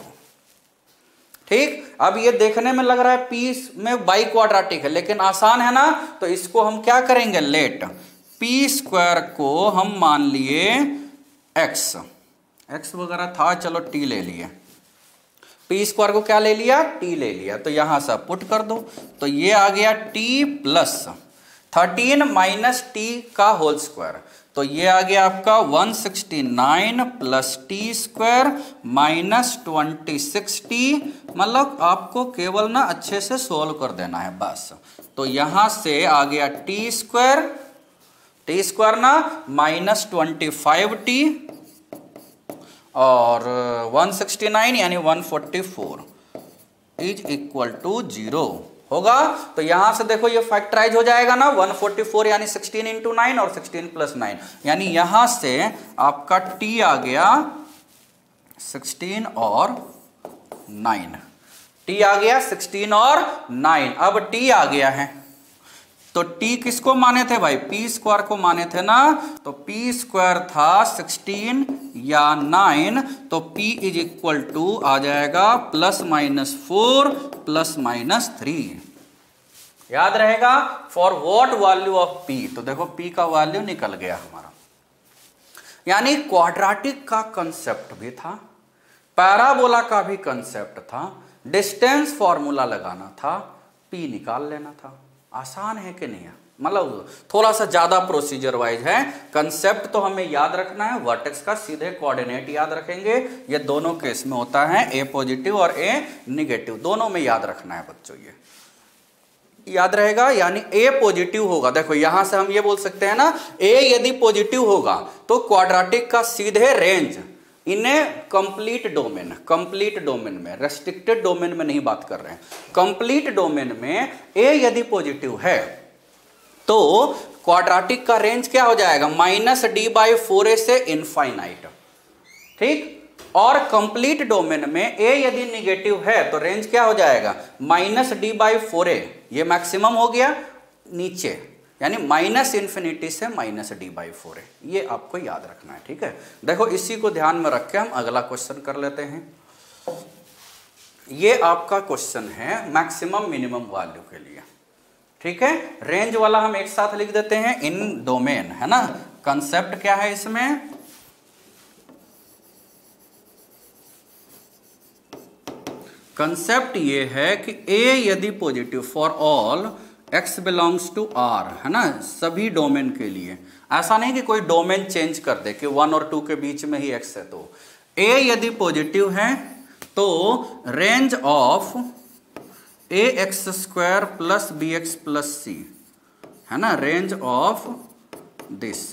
ठीक, अब ये देखने में लग रहा है पी में बाई क्वाड्रेटिक है, लेकिन आसान है ना, तो इसको हम क्या करेंगे, लेट पी स्क्वायर को हम मान लिए एक्स, एक्स वगैरह था, चलो टी ले लिए, पी स्क्वायर को क्या ले लिया, टी ले लिया, तो यहां से पुट कर दो, तो ये आ गया t plus thirteen minus t का होल स्क्वायर, तो ये आ गया आपका one sixty nine plus t square minus twenty six t, मतलब आपको केवल ना अच्छे से सोल्व कर देना है बस। तो यहां से आ गया टी स्क्वायर, टी स्क्वायर ना माइनस ट्वेंटी फाइव टी, और वन सिक्सटी नाइन यानी one forty four is equal to zero होगा। तो यहां से देखो ये फैक्टराइज हो जाएगा ना, वन फोर्टी फोर यानी सिक्सटीन इंटू नाइन और सिक्सटीन प्लस नाइन, यानी यहां से आपका t आ गया सिक्सटीन और नाइन, t आ गया सिक्सटीन और नाइन। अब t आ गया है तो t किसको माने थे भाई, p स्क्वायर को माने थे ना, तो p स्क्वायर था सिक्सटीन या नाइन, तो p इज इक्वल टू आ जाएगा plus minus four plus minus three. याद रहेगा for what value of p, तो देखो p का वैल्यू निकल गया हमारा। यानी क्वाड्रेटिक का कंसेप्ट भी था, पैराबोला का भी कंसेप्ट था, डिस्टेंस फॉर्मूला लगाना था, p निकाल लेना था। आसान है कि नहीं है, मतलब थोड़ा सा ज्यादा प्रोसीजर वाइज है। कंसेप्ट तो हमें याद रखना है, वर्टेक्स का सीधे कोऑर्डिनेट याद रखेंगे, ये दोनों केस में होता है, ए पॉजिटिव और ए निगेटिव दोनों में याद रखना है बच्चों, ये याद रहेगा। यानी ए पॉजिटिव होगा, देखो यहां से हम ये बोल सकते हैं ना, ए यदि पॉजिटिव होगा तो क्वाड्रेटिक का सीधे range in a complete domain, complete domain में, रेस्ट्रिक्टेड डोमेन में नहीं बात कर रहे हैं, कंप्लीट डोमेन में ए यदि पॉजिटिव है तो क्वाड्रेटिक का रेंज क्या हो जाएगा, minus D by four a से इनफाइनाइट, ठीक। और कंप्लीट डोमेन में ए यदि निगेटिव है तो रेंज क्या हो जाएगा, minus D by four a, ये मैक्सिमम हो गया नीचे, यानी माइनस इंफिनिटी से माइनस डी बाई फोर है, ये आपको याद रखना है, ठीक है। देखो इसी को ध्यान में रख के हम अगला क्वेश्चन कर लेते हैं। ये आपका क्वेश्चन है मैक्सिमम मिनिमम वैल्यू के लिए, ठीक है। रेंज वाला हम एक साथ लिख देते हैं, इन डोमेन, है ना। कंसेप्ट क्या है इसमें, कंसेप्ट ये है कि ए यदि positive for all x belongs to r, है ना, सभी डोमेन के लिए। ऐसा नहीं कि कोई डोमेन चेंज कर दे कि वन और टू के बीच में ही x है, तो a यदि पॉजिटिव है तो range of a x square plus b x plus c, है ना, रेंज ऑफ दिस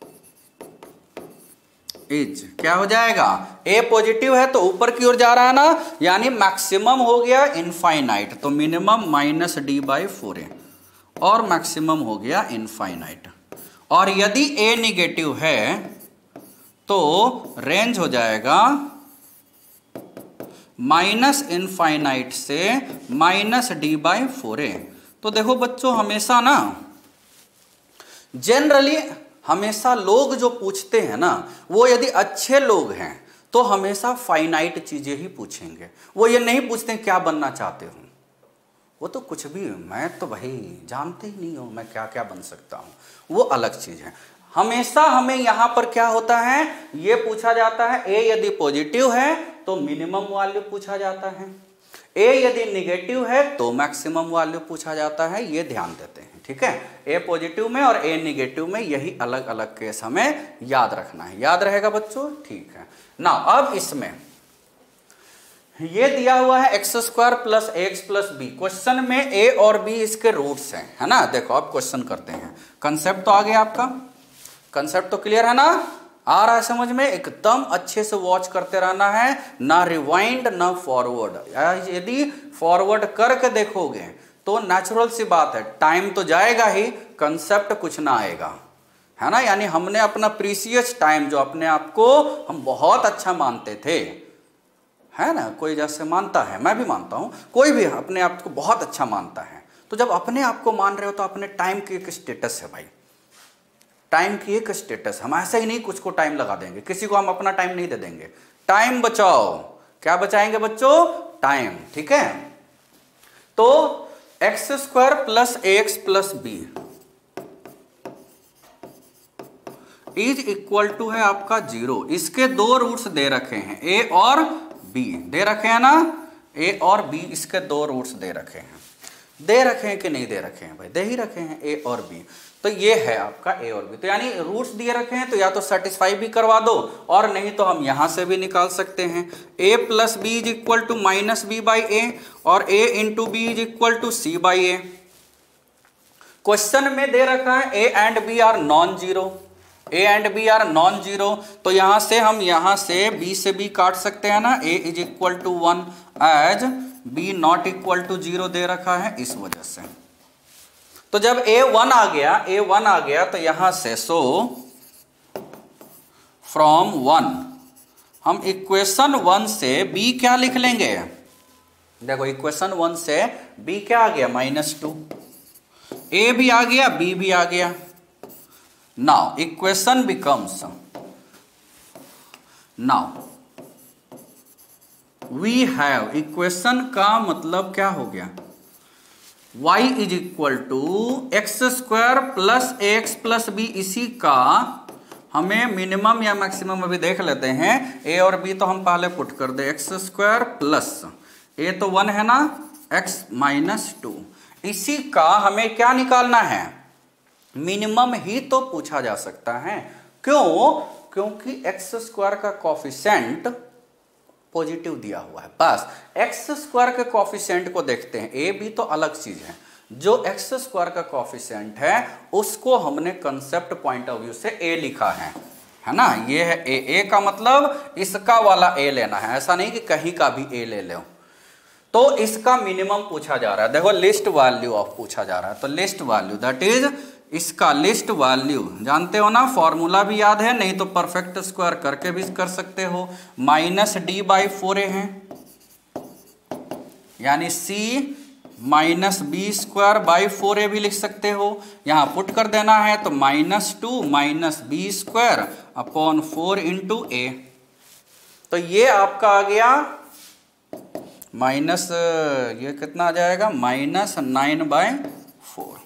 इज क्या हो जाएगा, ए पॉजिटिव है तो ऊपर की ओर जा रहा है ना, यानी मैक्सिमम हो गया इनफाइनाइट, तो minimum minus D by four a और मैक्सिमम हो गया इनफाइनाइट। और यदि ए निगेटिव है तो रेंज हो जाएगा माइनस इनफाइनाइट से minus D by four a. तो देखो बच्चों हमेशा ना, जनरली हमेशा लोग जो पूछते हैं ना, वो यदि अच्छे लोग हैं तो हमेशा फाइनाइट चीजें ही पूछेंगे, वो ये नहीं पूछते क्या बनना चाहते हो, वो तो कुछ भी, मैं तो भाई जानते ही नहीं हूं मैं क्या क्या बन सकता हूं, वो अलग चीज है। हमेशा हमें यहां पर क्या होता है, ये पूछा जाता है ए यदि पॉजिटिव है तो मिनिमम वैल्यू पूछा जाता है, ए यदि निगेटिव है तो मैक्सिमम वैल्यू पूछा जाता है, ये ध्यान देते हैं, ठीक है। ए पॉजिटिव में और ए निगेटिव में यही अलग अलग केस हमें याद रखना है, याद रहेगा बच्चों, ठीक है ना। अब इसमें ये दिया हुआ है x square plus x plus b, question में ए और बी इसके रूट्स हैं, है ना। देखो अब क्वेश्चन करते हैं, कंसेप्ट तो आ गया आपका, कंसेप्ट तो क्लियर है ना, आ रहा है समझ में, एकदम अच्छे से वॉच करते रहना है, ना रिवाइंड ना फॉरवर्ड। यदि फॉरवर्ड करके देखोगे तो नेचुरल सी बात है, टाइम तो जाएगा ही, कंसेप्ट कुछ ना आएगा, है ना। यानी हमने अपना प्रीसियस टाइम जो अपने आप को हम बहुत अच्छा मानते थे, है ना, कोई जैसे मानता है, मैं भी मानता हूं, कोई भी अपने आप को बहुत अच्छा मानता है, तो जब अपने आप को मान रहे हो तो अपने टाइम की एक स्टेटस है भाई, टाइम की एक स्टेटस, हम ऐसे ही नहीं कुछ को टाइम लगा देंगे, किसी को हम अपना टाइम नहीं दे देंगे, टाइम बचाओ, क्या बचाएंगे बच्चों, टाइम, ठीक है। तो x square plus x plus b is equal to है आपका जीरो, इसके दो रूट्स दे रखे हैं, ए और बी दे रखे हैं ना, ए और बी इसके दो रूट्स दे रखे हैं, दे रखे हैं कि नहीं दे रखे हैं भाई, दे ही रखे हैं ए और बी, तो ये है आपका ए और बी, तो यानी रूट्स दिए रखे हैं तो या तो सेटिस्फाई भी करवा दो और नहीं तो हम यहां से भी निकाल सकते हैं, a plus b is equal to minus b by a और a into b is equal to c by a. Question में दे रखा है a and b are non zero, a and b are non zero, तो यहां से हम यहां से बी से बी काट सकते हैं ना, a is equal to one as b not equal to zero दे रखा है इस वजह से। तो जब ए वन आ गया, ए वन आ गया तो यहां से सो फ्रॉम वन हम इक्वेशन वन से बी क्या लिख लेंगे, देखो इक्वेशन वन से बी क्या आ गया माइनस टू, ए भी आ गया बी भी आ गया। Now equation becomes, now we have, equation का मतलब क्या हो गया, y is equal to x square plus a x plus b, इसी का हमें मिनिमम या मैक्सिमम अभी देख लेते हैं। a और b तो हम पहले पुट कर दे, एक्स स्क्वायर प्लस a तो वन है ना, x माइनस टू, इसी का हमें क्या निकालना है, मिनिमम ही तो पूछा जा सकता है। क्यों, क्योंकि एक्स स्क्वायर का कॉफिशेंट पॉजिटिव दिया हुआ है। बस एक्स स्क्वायर के कॉफिशेंट को देखते हैं, ए बी तो अलग चीज है, जो एक्स स्क्वायर का कॉफिशेंट है उसको हमने कंसेप्ट पॉइंट ऑफ व्यू से ए लिखा है, है ना, ये है ए, ए का मतलब इसका वाला ए लेना है, ऐसा नहीं कि कहीं का भी ए ले लो। तो इसका मिनिमम पूछा जा रहा है, देखो लिस्ट वैल्यू ऑफ पूछा जा रहा है, तो लिस्ट वैल्यू दैट इज इसका लिस्ट वैल्यू जानते हो ना, फॉर्मूला भी याद है, नहीं तो परफेक्ट स्क्वायर करके भी कर सकते हो, minus D by four a है, यानी c minus b square by four a भी लिख सकते हो, यहां पुट कर देना है तो minus two minus b square upon four into a, तो ये आपका आ गया माइनस, ये कितना आ जाएगा minus nine by four,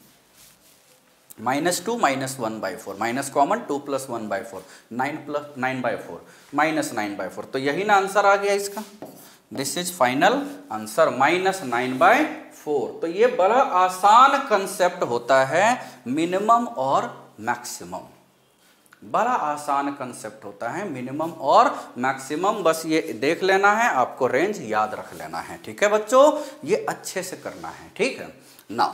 minus two minus one by four, minus common two plus one by four, nine plus nine by four minus nine by four, तो यही ना आंसर आ गया इसका, this is final answer minus nine by four. तो ये बड़ा आसान कंसेप्ट होता है मिनिमम और मैक्सिमम, बड़ा आसान कंसेप्ट होता है मिनिमम और मैक्सिमम, बस ये देख लेना है, आपको रेंज याद रख लेना है, ठीक है बच्चों, ये अच्छे से करना है, ठीक है ना।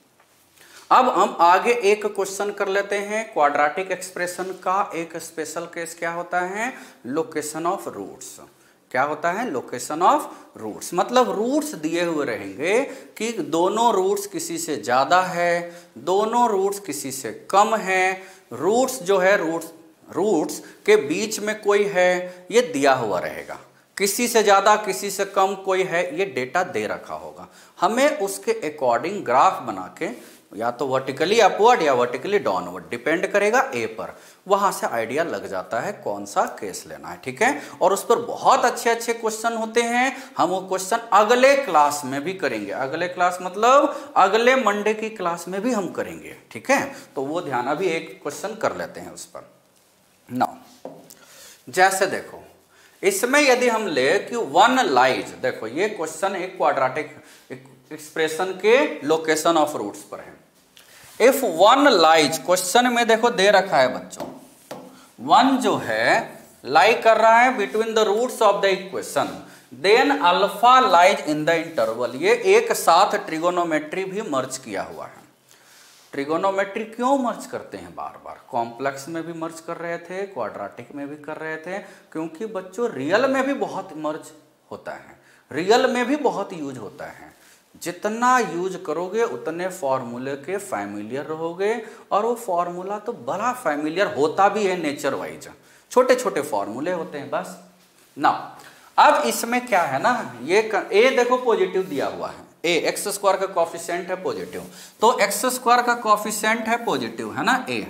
अब हम आगे एक क्वेश्चन कर लेते हैं, क्वाड्रेटिक एक्सप्रेशन का एक स्पेशल केस क्या होता है, लोकेशन ऑफ रूट्स, क्या होता है लोकेशन ऑफ रूट्स, मतलब रूट्स दिए हुए रहेंगे कि दोनों रूट्स किसी से ज्यादा है, दोनों रूट्स किसी से कम है, रूट्स जो है रूट्स रूट्स के बीच में कोई है, ये दिया हुआ रहेगा, किसी से ज्यादा किसी से कम कोई है, ये डेटा दे रखा होगा, हमें उसके अकॉर्डिंग ग्राफ बना के या तो वर्टिकली अपवर्ड या वर्टिकली डाउनवर्ड, डिपेंड करेगा ए पर, वहां से आइडिया लग जाता है कौन सा केस लेना है, ठीक है। और उस पर बहुत अच्छे अच्छे क्वेश्चन होते हैं, हम वो क्वेश्चन अगले क्लास में भी करेंगे, अगले क्लास मतलब अगले मंडे की क्लास में भी हम करेंगे, ठीक है, तो वो ध्यान, अभी एक क्वेश्चन कर लेते हैं उस पर ना। जैसे देखो इसमें यदि हम ले कि वन लाइज, देखो ये क्वेश्चन एक क्वाड्रेटिक एक्सप्रेशन के लोकेशन ऑफ रूट्स पर है। इफ वन लाइज, क्वेश्चन में देखो दे रखा है बच्चों, वन जो है लाई कर रहा है between the roots of the equation, then alpha lies in the interval, ये एक साथ ट्रिगोनोमेट्री भी मर्ज किया हुआ है। ट्रिगोनोमेट्री क्यों मर्ज करते हैं बार बार, कॉम्प्लेक्स में भी मर्ज कर रहे थे, क्वाड्रेटिक में भी कर रहे थे, क्योंकि बच्चों रियल में भी बहुत मर्ज होता है, रियल में भी बहुत यूज होता है, जितना यूज करोगे उतने फॉर्मूले के फैमिलियर रहोगे, और वो फॉर्मूला तो बड़ा फैमिलियर होता भी है नेचर वाइज, छोटे छोटे फॉर्मूले होते हैं बस ना। अब इसमें क्या है ना, ये ए देखो पॉजिटिव दिया हुआ है, ए एक्स स्क्वायर का कॉफिशिएंट है पॉजिटिव, तो एक्स स्क्वायर का कॉफिशिएंट है पॉजिटिव, है ना, ए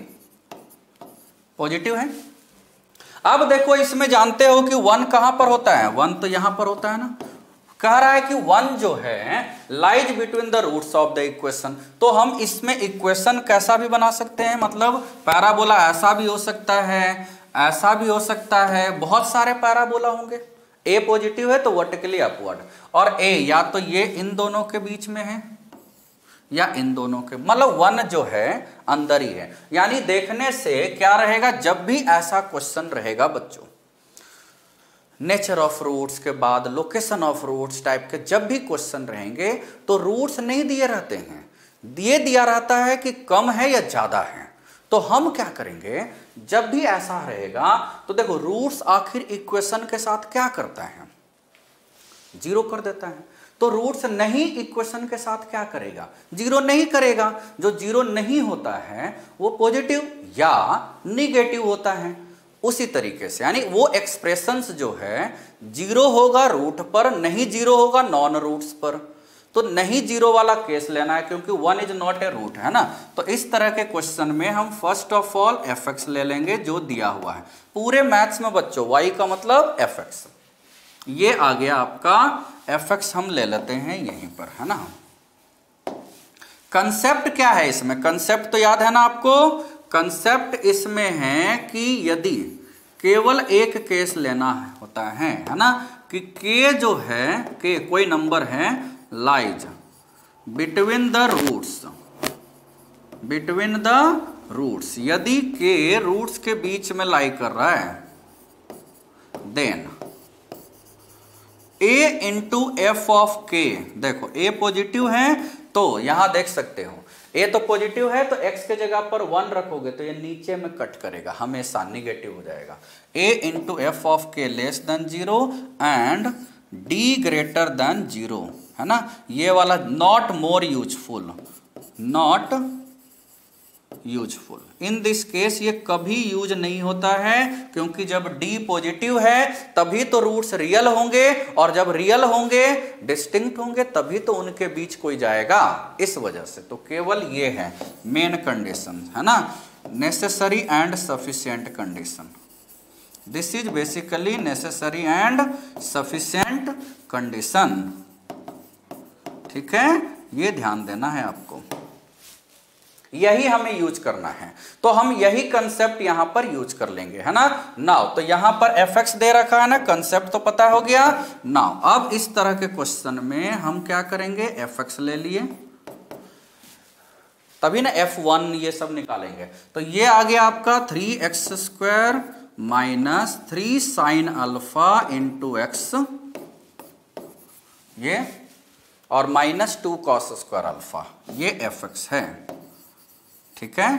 पॉजिटिव है। अब देखो इसमें जानते हो कि वन कहां पर होता है, वन तो यहां पर होता है ना, कह रहा है कि वन जो है lies between the roots of the equation, तो हम इसमें इक्वेशन कैसा भी बना सकते हैं, मतलब पैराबोला ऐसा भी हो सकता है, ऐसा भी हो सकता है, बहुत सारे पैराबोला होंगे, ए पॉजिटिव है तो वर्टिकली अपवर्ड, और ए या तो ये इन दोनों के बीच में है या इन दोनों के, मतलब वन जो है अंदर ही है, यानी देखने से क्या रहेगा, जब भी ऐसा क्वेश्चन रहेगा बच्चों, नेचर ऑफ रूट्स के बाद लोकेशन ऑफ रूट्स टाइप के जब भी क्वेश्चन रहेंगे, तो रूट्स नहीं दिए रहते हैं, दिए दिया रहता है कि कम है या ज्यादा है, तो हम क्या करेंगे, जब भी ऐसा रहेगा तो देखो रूट्स आखिर इक्वेशन के साथ क्या करता है, जीरो कर देता है। तो रूट्स नहीं इक्वेशन के साथ क्या करेगा, जीरो नहीं करेगा। जो जीरो नहीं होता है वो पॉजिटिव या निगेटिव होता है। उसी तरीके से यानी वो एक्सप्रेशंस जो है जीरो होगा रूट पर, नहीं जीरो होगा नॉन रूट्स पर। तो नहीं जीरो वाला केस लेना है क्योंकि one is not a root, है ना। तो इस तरह के क्वेश्चन में हम first of all f x ले लेंगे जो दिया हुआ है पूरे मैथ्स में बच्चों। वाई का मतलब एफ एक्स, ये आ गया आपका एफ एक्स, हम ले लेते हैं यहीं पर, है ना। कंसेप्ट क्या है इसमें, कंसेप्ट तो याद है ना आपको। कंसेप्ट इसमें है कि यदि केवल एक केस लेना होता है, है ना, कि के जो है, के कोई नंबर है lies between the roots, between the roots, यदि के रूट्स के बीच में लाई कर रहा है, then a into f of k, देखो ए पॉजिटिव है तो यहां देख सकते हो ए तो पॉजिटिव है तो x के जगह पर वन रखोगे तो ये नीचे में कट करेगा, हमेशा निगेटिव हो जाएगा। a into f of k less than zero and d greater than zero, है ना। ये वाला not more useful, not useful in this case, ये कभी यूज नहीं होता है क्योंकि जब d पॉजिटिव है तभी तो रूट्स रियल होंगे, और जब रियल होंगे डिस्टिंक्ट होंगे तभी तो उनके बीच कोई जाएगा, इस वजह से। तो केवल ये है मेन कंडीशन, है ना, necessary and sufficient condition. This is basically necessary and sufficient condition, ठीक है, ये ध्यान देना है आपको, यही हमें यूज करना है। तो हम यही कंसेप्ट यहां पर यूज कर लेंगे, है ना। नाउ तो यहां पर एफ एक्स दे रखा है ना, कंसेप्ट तो पता हो गया। नाउ अब इस तरह के क्वेश्चन में हम क्या करेंगे, एफ एक्स ले लिए तभी ना एफ वन ये सब निकालेंगे। तो ये आ गया आपका three x square minus three sine alpha into x, ये और minus two cos square alpha, ये एफ एक्स है, ठीक है।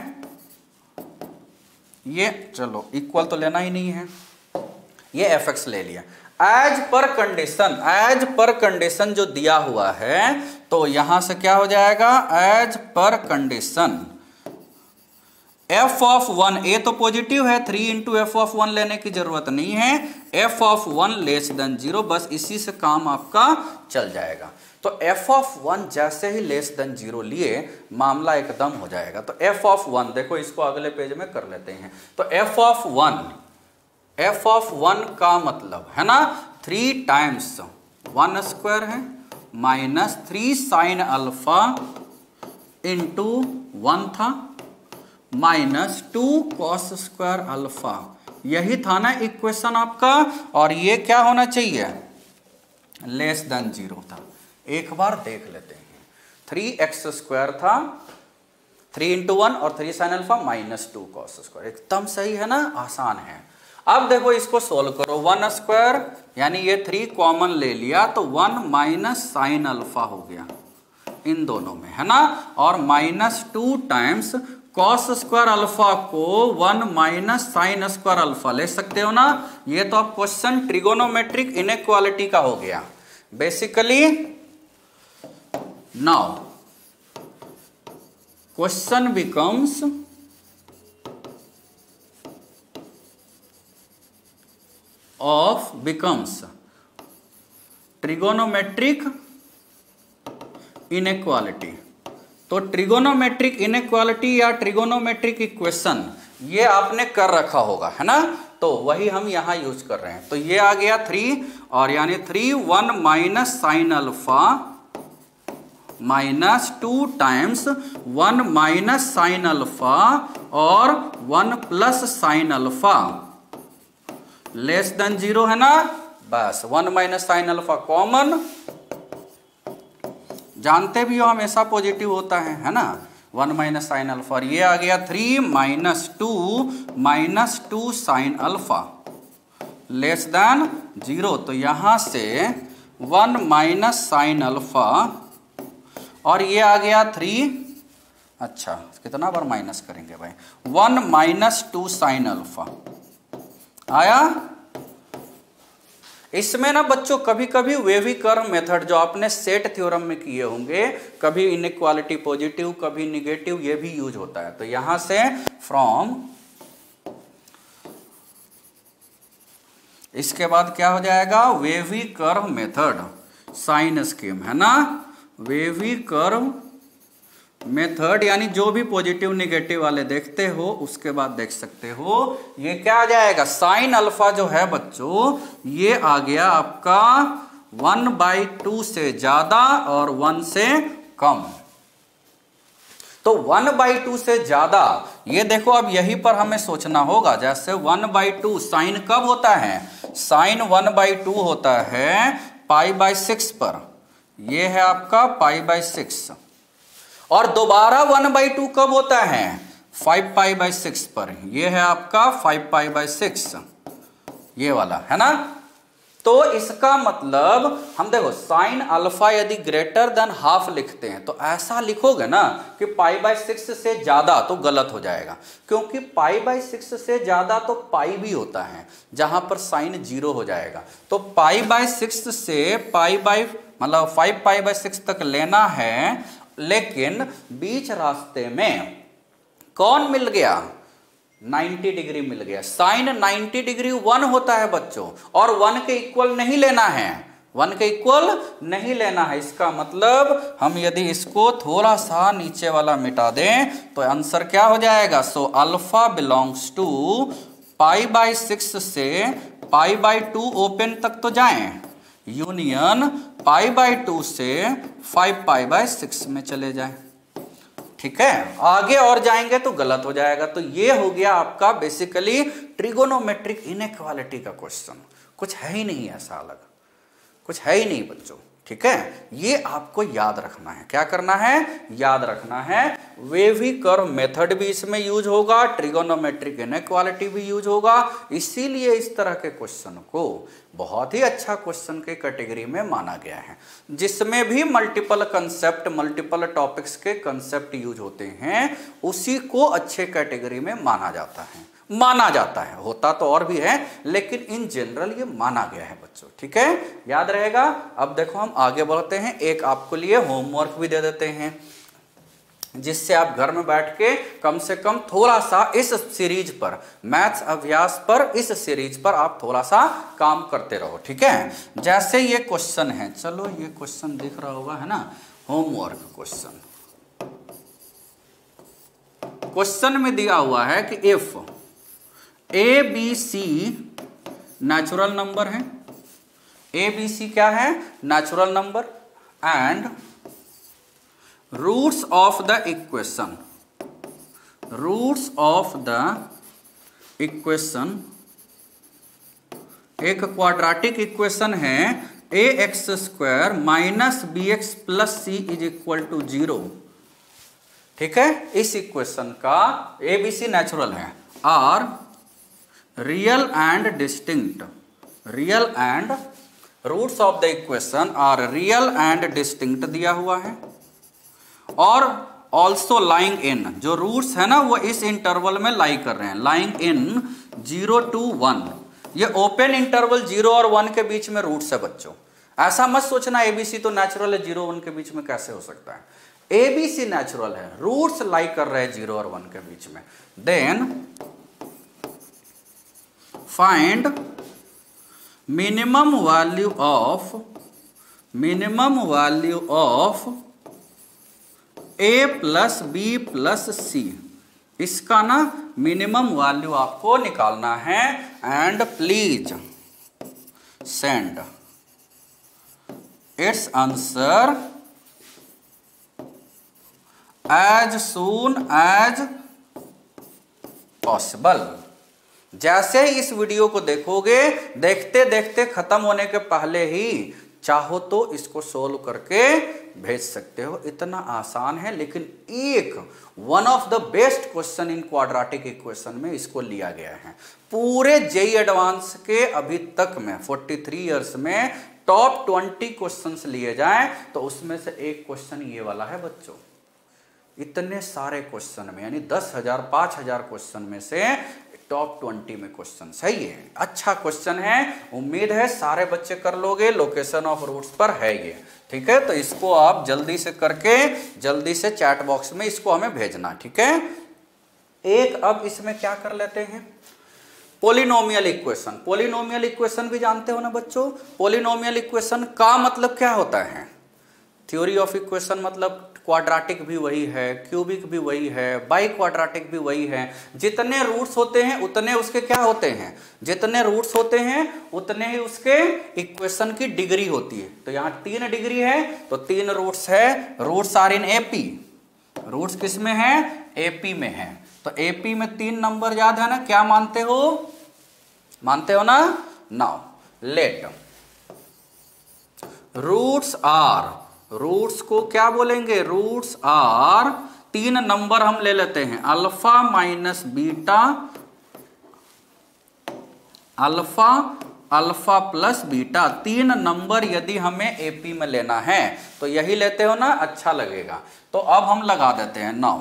ये चलो इक्वल तो लेना ही नहीं है, ये एफ एक्स ले लिया। As per condition, as per condition जो दिया हुआ है तो यहां से क्या हो जाएगा, as per condition f of one, a तो पॉजिटिव है, three into f of one लेने की जरूरत नहीं है, f of one less than zero, बस इसी से काम आपका चल जाएगा। तो एफ ऑफ वन जैसे ही लेस देन जीरो लिए मामला एकदम हो जाएगा। तो एफ ऑफ वन देखो, इसको अगले पेज में कर लेते हैं। तो f of one, f of one का मतलब है ना थ्री टाइम्स वन स्क्वायर है minus three sine alpha into one था minus two cos square alpha, यही था ना इक्वेशन आपका। और ये क्या होना चाहिए, लेस देन जीरो था। एक बार देख लेते हैं, थ्री एक्स स्क्वायर था, थ्री इंटू वन और three sine alpha minus two cos square, एकदम सही है ना, आसान है। अब देखो इसको सोल्व करो, वन स्क्वायर यानी ये थ्री कॉमन ले लिया तो वन माइनस साइन अल्फा हो गया इन दोनों में, है ना, और minus two times cos square alpha को one minus sine square alpha ले सकते हो ना। ये तो अब क्वेश्चन ट्रिगोनोमेट्रिक इनइक्वालिटी का हो गया basically. Now, question becomes of becomes trigonometric inequality। तो ट्रिगोनोमेट्रिक इनइक्वालिटी या ट्रिगोनोमेट्रिक इक्वेशन ये आपने कर रखा होगा, है ना, तो वही हम यहां यूज कर रहे हैं। तो ये आ गया थ्री और यानी three one minus sine alpha minus two times one minus sine alpha और one plus sine alpha less than zero, है ना, बस one minus sine alpha common, जानते भी हो हमेशा पॉजिटिव होता है, है ना, वन माइनस साइन अल्फा। और ये आ गया three minus two minus two sine alpha less than zero, तो यहां से वन माइनस साइन अल्फा और ये आ गया थ्री अच्छा कितना बार माइनस करेंगे भाई, one minus two sine alpha आया। इसमें ना बच्चों कभी कभी वेवी कर्व मेथड जो आपने सेट थ्योरम में किए होंगे, कभी इनइक्वालिटी पॉजिटिव कभी निगेटिव, ये भी यूज होता है। तो यहां से फ्रॉम, इसके बाद क्या हो जाएगा, wavy curve method sign scheme है ना, वेवी कर्व मेथड यानी जो भी पॉजिटिव निगेटिव वाले देखते हो उसके बाद देख सकते हो ये क्या आ जाएगा, साइन अल्फा जो है बच्चों ये आ गया आपका वन बाई टू से ज्यादा और वन से कम। तो वन बाई टू से ज्यादा, ये देखो अब यहीं पर हमें सोचना होगा, जैसे वन बाई टू साइन कब होता है, साइन वन बाई टू होता है पाई बाई सिक्स पर, ये है आपका पाई बाई सिक्स, और दोबारा वन बाई टू कब होता है, फाइव पाई बाई सिक्स पर, ये है आपका फाइव पाई बाई सिक्स, ये वाला है ना। तो इसका मतलब हम देखो साइन अल्फा यदि ग्रेटर देन हाफ लिखते हैं तो ऐसा लिखोगे ना कि पाई बाई सिक्स से ज्यादा, तो गलत हो जाएगा, क्योंकि पाई बाई सिक्स से ज्यादा तो पाई भी होता है जहां पर साइन जीरो हो जाएगा। तो पाई बाई सिक्स से पाई बाई मतलब फाइव पाई बाई सिक्स तक लेना है, लेकिन बीच रास्ते में कौन मिल गया, नाइन्टी डिग्री मिल गया। साइन नाइन्टी डिग्री वन होता है बच्चों, और वन के इक्वल नहीं लेना है, वन के इक्वल नहीं लेना है। इसका मतलब हम यदि इसको थोड़ा सा नीचे वाला मिटा दें तो आंसर क्या हो जाएगा, so alpha belongs to pi by six से पाई बाई टू ओपन तक तो जाएं, यूनियन पाई बाई टू से फाइव पाई बाई सिक्स में चले जाएं। ठीक है, आगे और जाएंगे तो गलत हो जाएगा। तो ये हो गया आपका बेसिकली ट्रिगोनोमेट्रिक इनइक्वालिटी का क्वेश्चन। कुछ है ही नहीं ऐसा अलग, कुछ है ही नहीं बच्चों। ठीक है, ये आपको याद रखना है। क्या करना है, याद रखना है। वेवी कर्व मेथड भी इसमें यूज होगा, ट्रिगोनोमेट्रिक इनइक्वालिटी भी यूज होगा। इसीलिए इस तरह के क्वेश्चन को बहुत ही अच्छा क्वेश्चन के कैटेगरी में माना गया है, जिसमें भी मल्टीपल कंसेप्ट, मल्टीपल टॉपिक्स के कंसेप्ट यूज होते हैं, उसी को अच्छे कैटेगरी में माना जाता है। माना जाता है, होता तो और भी है, लेकिन इन जनरल ये माना गया है बच्चों। ठीक है, याद रहेगा। अब देखो हम आगे बढ़ते हैं, एक आपको लिए होमवर्क भी दे देते हैं, जिससे आप घर में बैठ के कम से कम थोड़ा सा इस सीरीज पर, मैथ्स अभ्यास पर, इस सीरीज पर आप थोड़ा सा काम करते रहो। ठीक है, जैसे ये क्वेश्चन है, चलो ये क्वेश्चन दिख रहा होगा है ना, होमवर्क क्वेश्चन। क्वेश्चन में दिया हुआ है कि if a b c natural number है, ए बी सी क्या है, natural number, and roots of the equation, roots of the equation एक क्वाड्रेटिक इक्वेशन है, a x square minus b x plus c is equal to zero. ठीक है, इस equation का a b c natural है, are real and distinct, real and roots of the equation are real and distinct दिया हुआ है, और also lying in, जो रूट्स है ना वो इस इंटरवल में लाई कर रहे हैं, lying in zero to one. ये ओपन इंटरवल जीरो और वन के बीच में रूट्स है बच्चों। ऐसा मत सोचना एबीसी तो नेचुरल है, जीरो वन के बीच में कैसे हो सकता है। एबीसी नेचुरल है, रूट्स लाई कर रहे हैं जीरो और वन के बीच में। Then find minimum value of, minimum value of a plus b plus c, इसका ना मिनिमम वैल्यू आपको निकालना है। And please send its answer as soon as possible. जैसे ही इस वीडियो को देखोगे, देखते देखते खत्म होने के पहले ही चाहो तो इसको सोल्व करके भेज सकते हो। इतना आसान है, लेकिन एक one of the best question in quadratic equation में इसको लिया गया है। पूरे जेई एडवांस के अभी तक में तैंतालीस इयर्स में टॉप बीस क्वेश्चंस लिए जाएं तो उसमें से एक क्वेश्चन ये वाला है बच्चों। इतने सारे क्वेश्चन में, यानी दस हजार पांच हजार क्वेश्चन में से टॉप ट्वेंटी में क्वेश्चन सही है। अच्छा क्वेश्चन है, उम्मीद है सारे बच्चे कर लोगे। लोकेशन ऑफ रूट्स पर है ये, ठीक है। तो इसको आप जल्दी से करके जल्दी से चैट बॉक्स में इसको हमें भेजना, ठीक है। एक अब इसमें क्या कर लेते हैं, पोलिनोमियल इक्वेशन। पोलिनोमियल इक्वेशन भी जानते हो ना बच्चों। पोलिनोमियल इक्वेशन का मतलब क्या होता है, थ्योरी ऑफ इक्वेशन मतलब क्वाड्रेटिक भी वही है, क्यूबिक भी वही है, बाई क्वाड्रेटिक भी वही है। जितने रूट्स होते हैं उतने उसके क्या होते हैं, जितने रूट्स होते हैं उतने ही उसके इक्वेशन की डिग्री होती है। तो यहाँ तीन डिग्री है तो तीन रूट्स है, roots are in AP. Roots किस में है, एपी में है। तो एपी में तीन नंबर याद है ना, क्या मानते हो, मानते हो ना। Now let roots are, roots को क्या बोलेंगे, रूट्स आर तीन नंबर हम ले लेते हैं, alpha minus beta, alpha alpha plus beta. तीन नंबर यदि हमें एपी में लेना है तो यही लेते हो ना, अच्छा लगेगा। तो अब हम लगा देते हैं। Now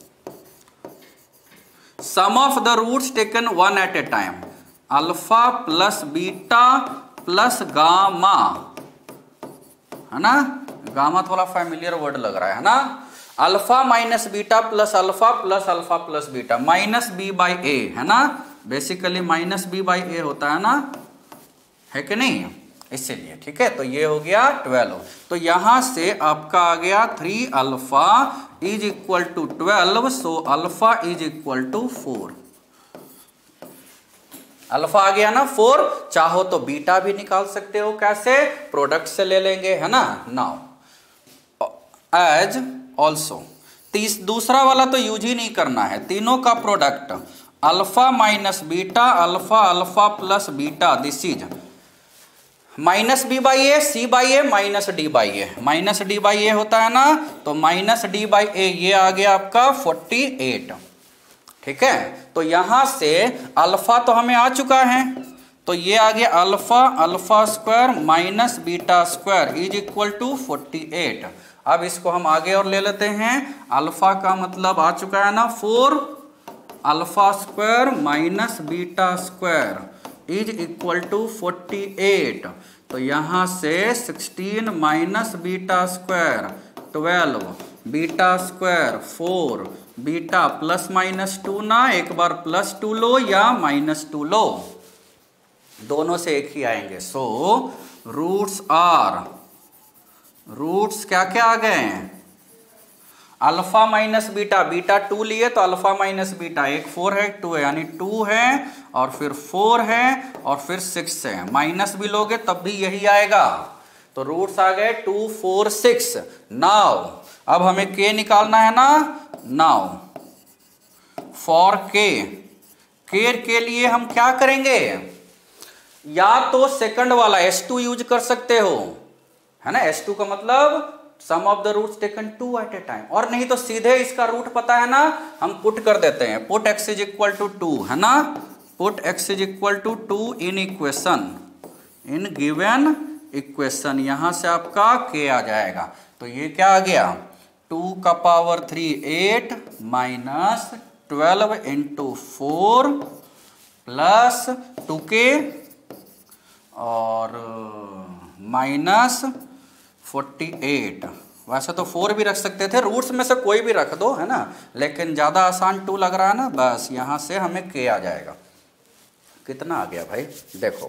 sum of the roots taken one at a time, alpha plus beta plus gamma, है ना। गामा थोड़ा फैमिलियर वर्ड लग रहा है ना। Alpha minus beta plus alpha plus alpha plus beta, minus b by a, है ना। Basically minus b by a होता है ना, है कि नहीं, इसीलिए, ठीक है। तो ये हो गया ट्वेल्व। तो यहां से आपका आ गया three alpha is equal to twelve, so alpha is equal to four. Alpha आ गया ना फोर। चाहो तो बीटा भी निकाल सकते हो, कैसे, प्रोडक्ट से ले लेंगे, है ना। नाउ एज ऑल्सो, तीस दूसरा वाला तो यूज ही नहीं करना है, तीनों का product alpha minus beta, alpha alpha plus beta, this is minus b by a, c by a, minus D by a. Minus D by a होता है ना, तो माइनस डी बाई ए, ये आ गया आपका फोर्टी एट, ठीक है। तो यहां से अल्फा तो हमें आ चुका है, तो ये आ गया alpha alpha square minus beta square is equal to forty eight. अब इसको हम आगे और ले लेते हैं। अल्फा का मतलब आ चुका है ना four, alpha square minus beta square is equal to forty eight. तो यहां से sixteen minus beta square twelve, beta square four, beta plus minus two ना, एक बार प्लस टू लो या माइनस टू लो, दोनों से एक ही आएंगे। सो रूट्स आर, रूट्स क्या क्या आ गए हैं, alpha minus beta, beta two लिए तो अल्फा माइनस बीटा, एक फोर है एक टू है, यानी टू है और फिर फोर है और फिर सिक्स है। माइनस भी लोगे तब भी यही आएगा। तो रूट्स आ गए टू फोर सिक्स। नाउ अब हमें के निकालना है ना। नाउ फॉर के, के के लिए हम क्या करेंगे, या तो सेकंड वाला एस टू यूज कर सकते हो, है ना। एस टू का मतलब sum of the roots taken two at a time, और नहीं तो सीधे इसका रूट पता है ना, हम पुट कर देते हैं। Put x is equal to two, है ना। Put x is equal to two in equation, in given equation, यहां से आपका के आ जाएगा। तो ये क्या आ गया, टू का power three eight minus twelve into four plus two के और माइनस फोर्टी एट। वैसे तो फोर भी रख सकते थे, रूट्स में से कोई भी रख दो, है ना, लेकिन ज़्यादा आसान टू लग रहा है ना, बस यहाँ से हमें के आ जाएगा। कितना आ गया भाई, देखो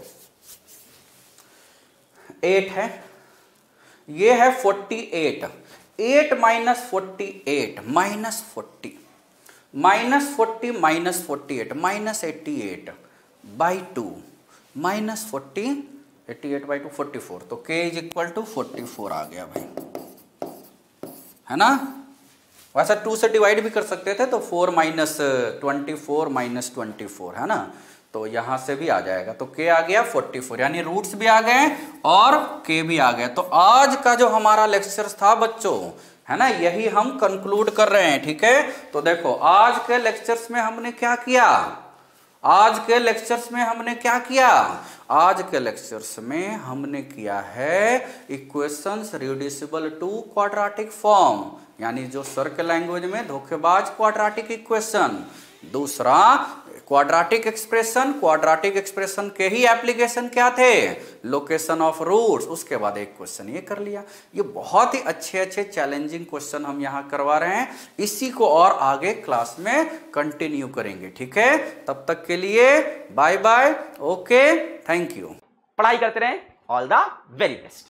एट है, ये है forty eight, eight minus forty eight minus forty, minus forty minus forty eight minus eighty eight by two, minus forty eighty eight by two forty four. तो k is equal to forty four आ गया भाई, है ना। वैसा to से divide भी कर सकते थे, तो four minus twenty four minus twenty four, है ना। तो यहाँ से भी आ जाएगा। तो k आ गया फोर्टी फोर, यानी रूट्स भी आ गए और k भी आ गए। तो आज का जो हमारा लेक्चर था बच्चों, है ना, यही हम कंक्लूड कर रहे हैं, ठीक है। तो देखो आज के लेक्चर्स में हमने क्या किया, आज के लेक्चर्स में हमने क्या किया, आज के लेक्चर्स में हमने किया है equations reducible to quadratic form, यानी जो सर के लैंग्वेज में धोखेबाज क्वाड्रेटिक इक्वेशन। दूसरा क्वाड्रेटिक एक्सप्रेशन, क्वाड्रेटिक एक्सप्रेशन के ही एप्लीकेशन क्या थे, लोकेशन ऑफ रूट्स। उसके बाद एक क्वेश्चन ये कर लिया। ये बहुत ही अच्छे अच्छे चैलेंजिंग क्वेश्चन हम यहां करवा रहे हैं, इसी को और आगे क्लास में कंटिन्यू करेंगे। ठीक है, तब तक के लिए bye bye, okay, thank you. पढ़ाई करते रहें, ऑल द वेरी बेस्ट।